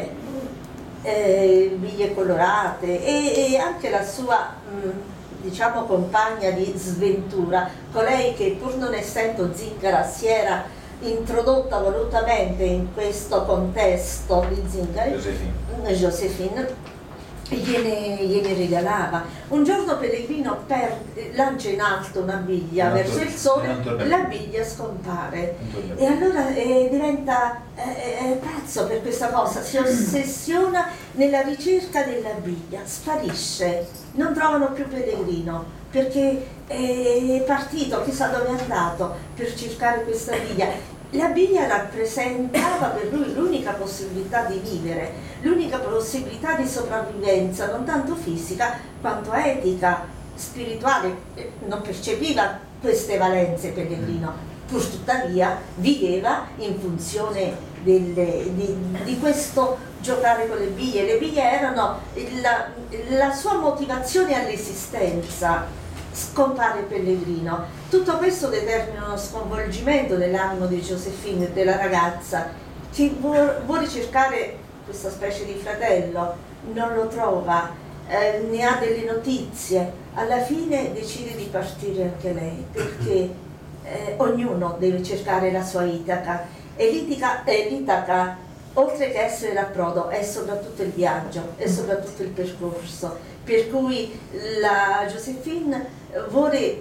biglie colorate, e anche la sua diciamo compagna di sventura, colei che pur non essendo zingara si era introdotta volutamente in questo contesto di zingari, Josephine, gliene regalava. Un giorno Pellegrino lancia in alto una biglia verso il sole, la biglia scompare, e allora diventa pazzo per questa cosa, si ossessiona nella ricerca della biglia, sparisce, non trovano più Pellegrino perché è partito, chissà dove è andato per cercare questa biglia. La biglia rappresentava per lui l'unica possibilità di vivere, l'unica possibilità di sopravvivenza, non tanto fisica quanto etica, spirituale. Non percepiva queste valenze Pellegrino, pur tuttavia viveva in funzione di questo giocare con le biglie. Le biglie erano la sua motivazione all'esistenza. Scompare Pellegrino. Tutto questo determina uno sconvolgimento nell'animo di Joséphine, della ragazza, che vuole cercare questa specie di fratello, non lo trova, ne ha delle notizie, alla fine decide di partire anche lei, perché ognuno deve cercare la sua Itaca, e l'Itaca, oltre che essere l'approdo, è soprattutto il viaggio, è soprattutto il percorso, per cui la Joséphine vuole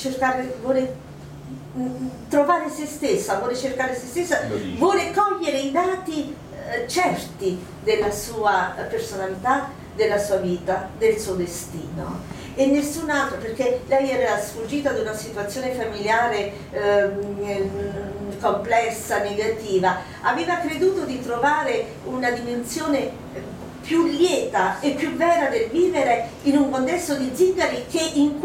trovare se stessa, vuole cercare se stessa, vuole cogliere i dati certi della sua personalità, della sua vita, del suo destino, e nessun altro, perché lei era sfuggita da una situazione familiare complessa, negativa, aveva creduto di trovare una dimensione più lieta e più vera del vivere in un contesto di zingari che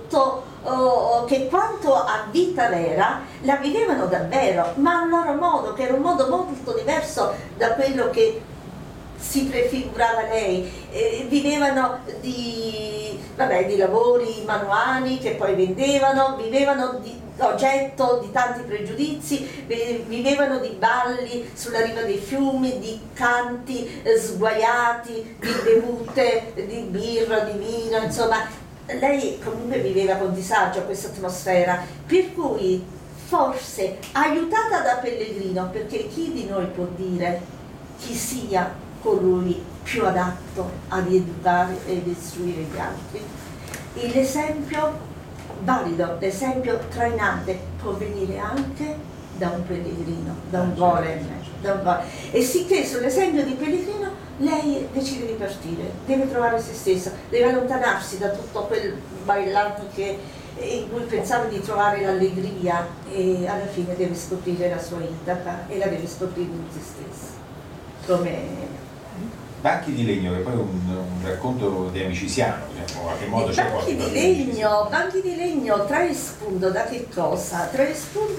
quanto a vita vera la vivevano davvero, ma a loro modo, che era un modo molto diverso da quello che si prefigurava lei. Vivevano di lavori manuali che poi vendevano, vivevano di oggetto di tanti pregiudizi, vivevano di balli sulla riva dei fiumi, di canti sguaiati, di bevute, di birra, di vino, insomma lei comunque viveva con disagio questa atmosfera, per cui forse aiutata da Pellegrino, perché chi di noi può dire chi sia colui più adatto ad educare ed istruire gli altri? L'esempio valido, l'esempio trainante può venire anche da un Pellegrino, da un golem, e sicché sull'esempio di Pellegrino lei decide di partire, deve trovare se stessa, deve allontanarsi da tutto quel bailato in cui pensava di trovare l'allegria, e alla fine deve scoprire la sua Itaca e la deve scoprire in se stessa. Come Banchi di legno, che poi è un racconto di amicisiano, in qualche modo c'è Banchi di legno trae spunto da che cosa? Trae spunto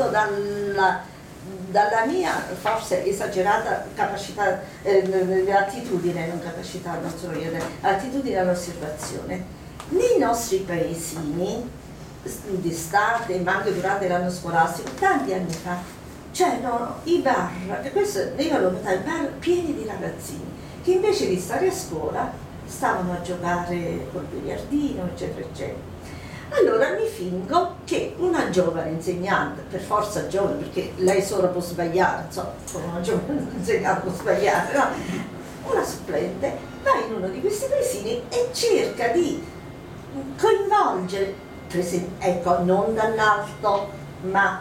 dalla mia forse esagerata capacità, attitudine, non capacità, non sono io, attitudine all'osservazione. Nei nostri paesini, d'estate, ma anche durante l'anno scolastico, tanti anni fa, c'erano i bar, e questo io l'ho notato, i bar pieni di ragazzini, che invece di stare a scuola stavano a giocare col biliardino, eccetera, eccetera. Allora mi fingo che una giovane insegnante, per forza giovane, perché lei sola può sbagliare, insomma, una giovane insegnante può sbagliare, no? Una supplente va in uno di questi paesini e cerca di coinvolgere, ecco, non dall'alto, ma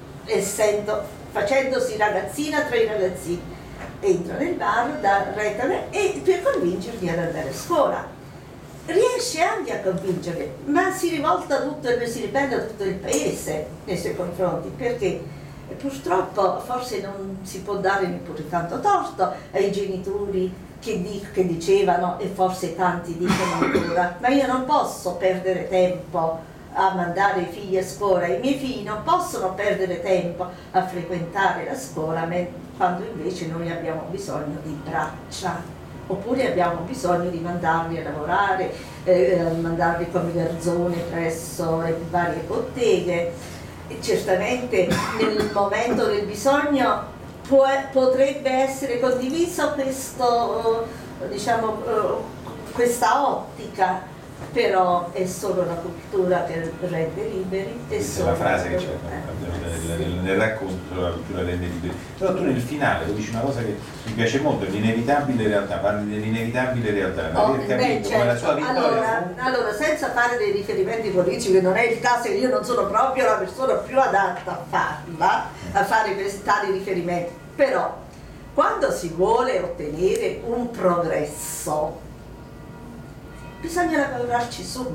facendosi ragazzina tra i ragazzini. Entra nel bar, dà retta e per convincerli ad andare a scuola. Riesce anche a convincerli, ma si rivolta si ribella tutto il paese nei suoi confronti, perché purtroppo forse non si può dare neppure tanto torto ai genitori che dicevano, e forse tanti dicono ancora, ma io non posso perdere tempo a mandare i figli a scuola, i miei figli non possono perdere tempo a frequentare la scuola, quando invece noi abbiamo bisogno di braccia, oppure abbiamo bisogno di mandarli a lavorare, mandarli come garzone presso le varie botteghe. E certamente nel momento del bisogno potrebbe essere condiviso questa ottica, però è solo la cultura che rende liberi. Questa è la frase che c'è nel racconto, la cultura rende liberi. Però tu nel finale tu dici una cosa che mi piace molto, l'inevitabile realtà, parli dell'inevitabile realtà, aver capito come la sua vittoria. Allora, senza fare dei riferimenti politici, che non è il caso, io non sono proprio la persona più adatta a fare tali riferimenti, però quando si vuole ottenere un progresso bisogna lavorarci su,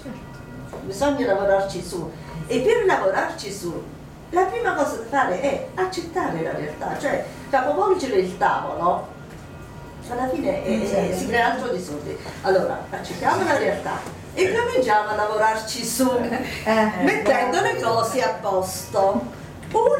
e per lavorarci su la prima cosa da fare è accettare la realtà, cioè capovolgere il tavolo, alla fine si crea altro disordine. Allora accettiamo la realtà e cominciamo a lavorarci su, mettendo le cose a posto.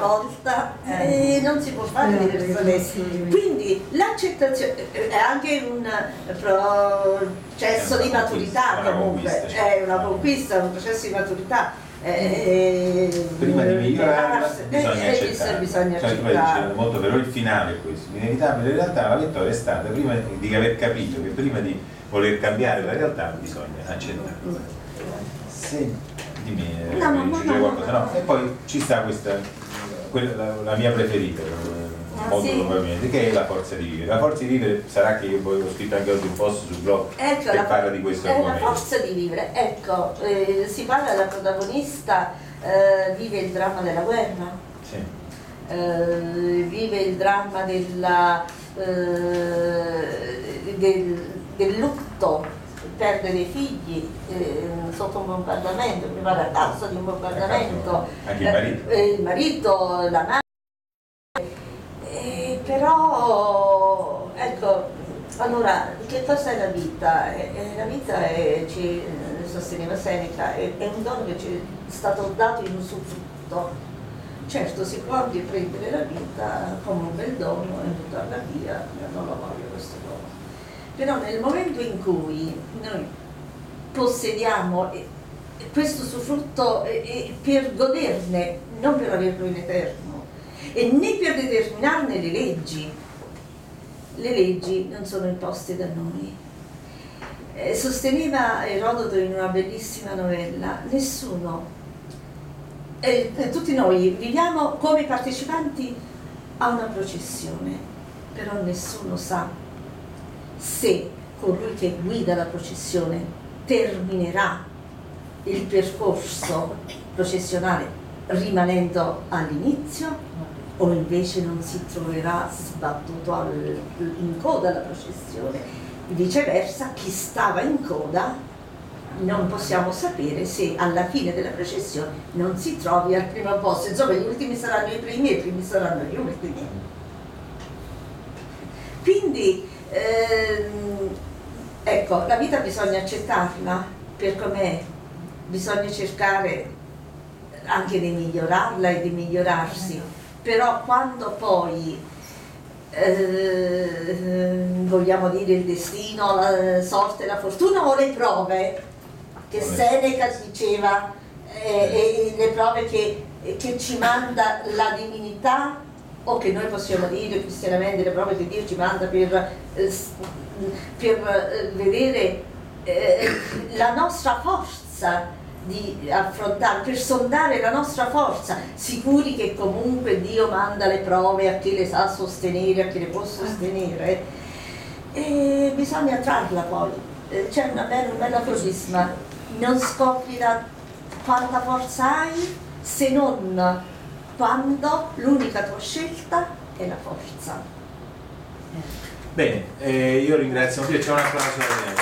volta e non si può fare diversamente. Quindi l'accettazione è anche un processo di maturità, comunque, è una conquista, un processo di maturità. Prima di migliorarla bisogna accettare. accettare. Molto, però il finale è questo. L'inevitabile realtà, la vittoria è stata prima di aver capito che prima di voler cambiare la realtà bisogna accettare. Dimmi, qualcosa, no? E poi ci sta la mia preferita, molto probabilmente, che è la forza di vivere. La forza di vivere sarà che io poi ho scritto anche oggi un post sul blog che parla di questo argomento. La forza di vivere, ecco, si parla della protagonista, vive il dramma della guerra, vive il dramma del lutto, perde dei figli sotto un bombardamento, prima a causa di un bombardamento, anche il marito, la madre, però ecco, allora che cosa è la vita? La vita ci sosteneva Seneca, è un dono che ci è stato dato in usufrutto. Certo, si può anche prendere la vita come un bel dono e buttarla via, non lo voglio questo dono. Però nel momento in cui noi possediamo questo usufrutto per goderne, non per averlo in eterno, e né per determinarne le leggi non sono imposte da noi. Sosteneva Erodoto in una bellissima novella, nessuno, tutti noi viviamo come partecipanti a una processione, però nessuno sa se colui che guida la processione terminerà il percorso processionale rimanendo all'inizio o invece non si troverà sbattuto in coda alla processione. Viceversa, chi stava in coda non possiamo sapere se alla fine della processione non si trovi al primo posto. Insomma, gli ultimi saranno i primi e i primi saranno gli ultimi. Quindi ecco, la vita bisogna accettarla per com'è, bisogna cercare anche di migliorarla e di migliorarsi, però quando poi vogliamo dire il destino, la sorte, la fortuna o le prove che Seneca diceva, e le prove che ci manda la divinità, o che noi possiamo dire cristianamente le prove che Dio ci manda per vedere la nostra forza di affrontare, per sondare la nostra forza, sicuri che comunque Dio manda le prove a chi le sa sostenere, a chi le può sostenere, e bisogna trarla poi. C'è un bel aforisma: non scoprirà quanta forza hai se non quando l'unica tua scelta è la forza. Bene, io ringrazio, c'è un applauso da me.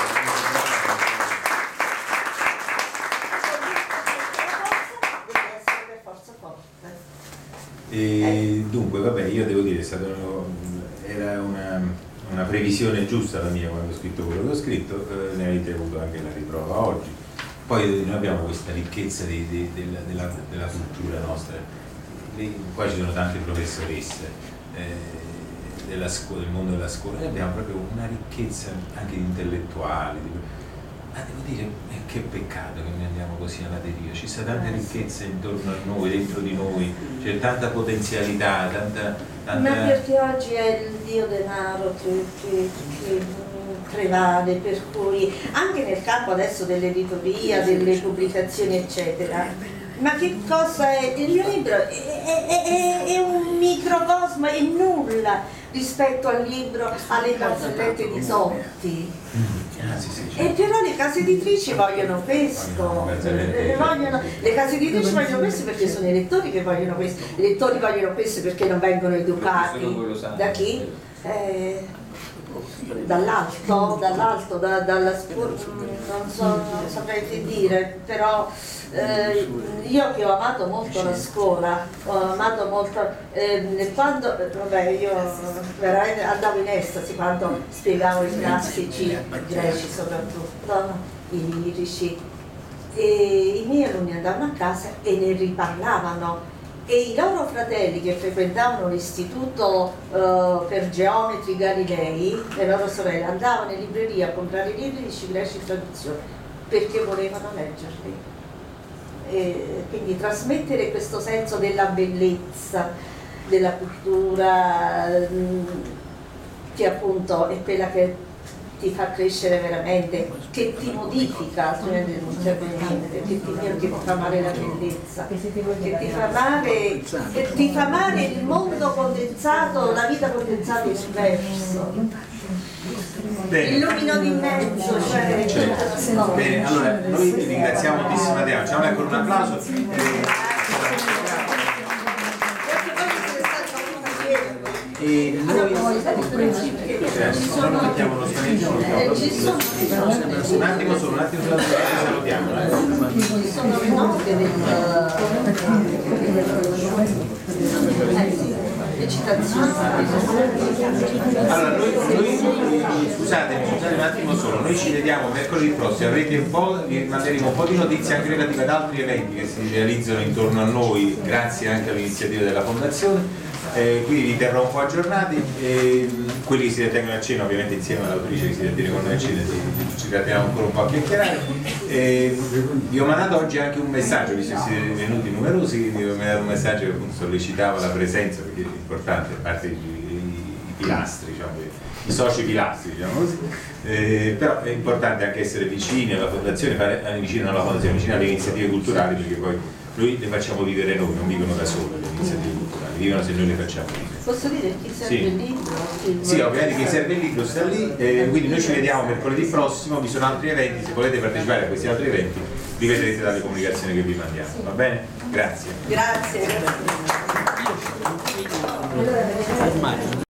Dunque, vabbè, io devo dire, era una previsione giusta la mia quando ho scritto quello che ho scritto, ne avete avuto anche la riprova oggi. Poi noi abbiamo questa ricchezza della cultura nostra. Qua ci sono tante professoresse della scuola, del mondo della scuola, e abbiamo proprio una ricchezza anche di intellettuali. Ma devo dire, che peccato che noi andiamo così alla deriva, ci sta tanta ricchezza intorno a noi, dentro di noi, c'è tanta potenzialità, tanta... Ma perché oggi è il dio denaro che prevale, per cui anche nel campo adesso dell'editoria, delle pubblicazioni eccetera. Ma che cosa è? Il mio libro è un microcosmo, è nulla rispetto al libro, alle barzellette di Totti. E però le case editrici vogliono questo, le case editrici vogliono questo perché sono i lettori che vogliono questo, i lettori vogliono questo perché non vengono educati da chi? Dall'alto, dalla scuola, non saprei che dire, però io che ho amato molto la scuola, ho amato molto, quando, vabbè, io veramente andavo in estasi quando spiegavo i classici greci soprattutto, i lirici, e i miei alunni andavano a casa e ne riparlavano, e i loro fratelli che frequentavano l'istituto per geometri Galilei, le loro sorelle, andavano in libreria a comprare libri di Scigreci e traduzione perché volevano leggerli. E quindi trasmettere questo senso della bellezza, della cultura, che appunto è quella che ti fa crescere veramente, che ti modifica, altrimenti non serve niente, perché ti fa amare la bellezza, che ti fa amare il mondo condensato, la vita condensata in universo. Il lumino di mezzo, cioè bene, allora noi ti ringraziamo moltissimo, Adriano, facciamo ancora un applauso. E noi non mettiamo lo spaneggio, un attimo solo, salutiamo. Ci sono le note le citazioni. Allora, noi scusatemi un attimo solo, noi ci vediamo mercoledì prossimo, avrete vi manderemo un po' di notizie anche relative ad altri eventi che si realizzano intorno a noi, grazie anche all'iniziativa della Fondazione. Quindi vi terrò un po' aggiornati, quelli che si detengono a cena ovviamente insieme all'autrice che si detiene con noi a cena, ci trattiamo ancora un po' a chiacchierare. Vi ho mandato oggi anche un messaggio, visto che siete venuti numerosi, vi ho mandato un messaggio che appunto sollecitava la presenza, perché è importante, a parte i pilastri, diciamo, i soci pilastri, diciamo così, però è importante anche essere vicini alla Fondazione, vicino alla Fondazione, vicino alle iniziative culturali, perché poi noi le facciamo vivere noi, non vivono da sole le iniziative culturali, vivono se noi le facciamo vivere. Posso dire chi serve il libro? Sì, ovviamente chi serve il libro sta lì, quindi noi ci vediamo mercoledì prossimo, vi sono altri eventi, se volete partecipare a questi altri eventi li vedrete dalle comunicazioni che vi mandiamo, va bene? Grazie. Grazie.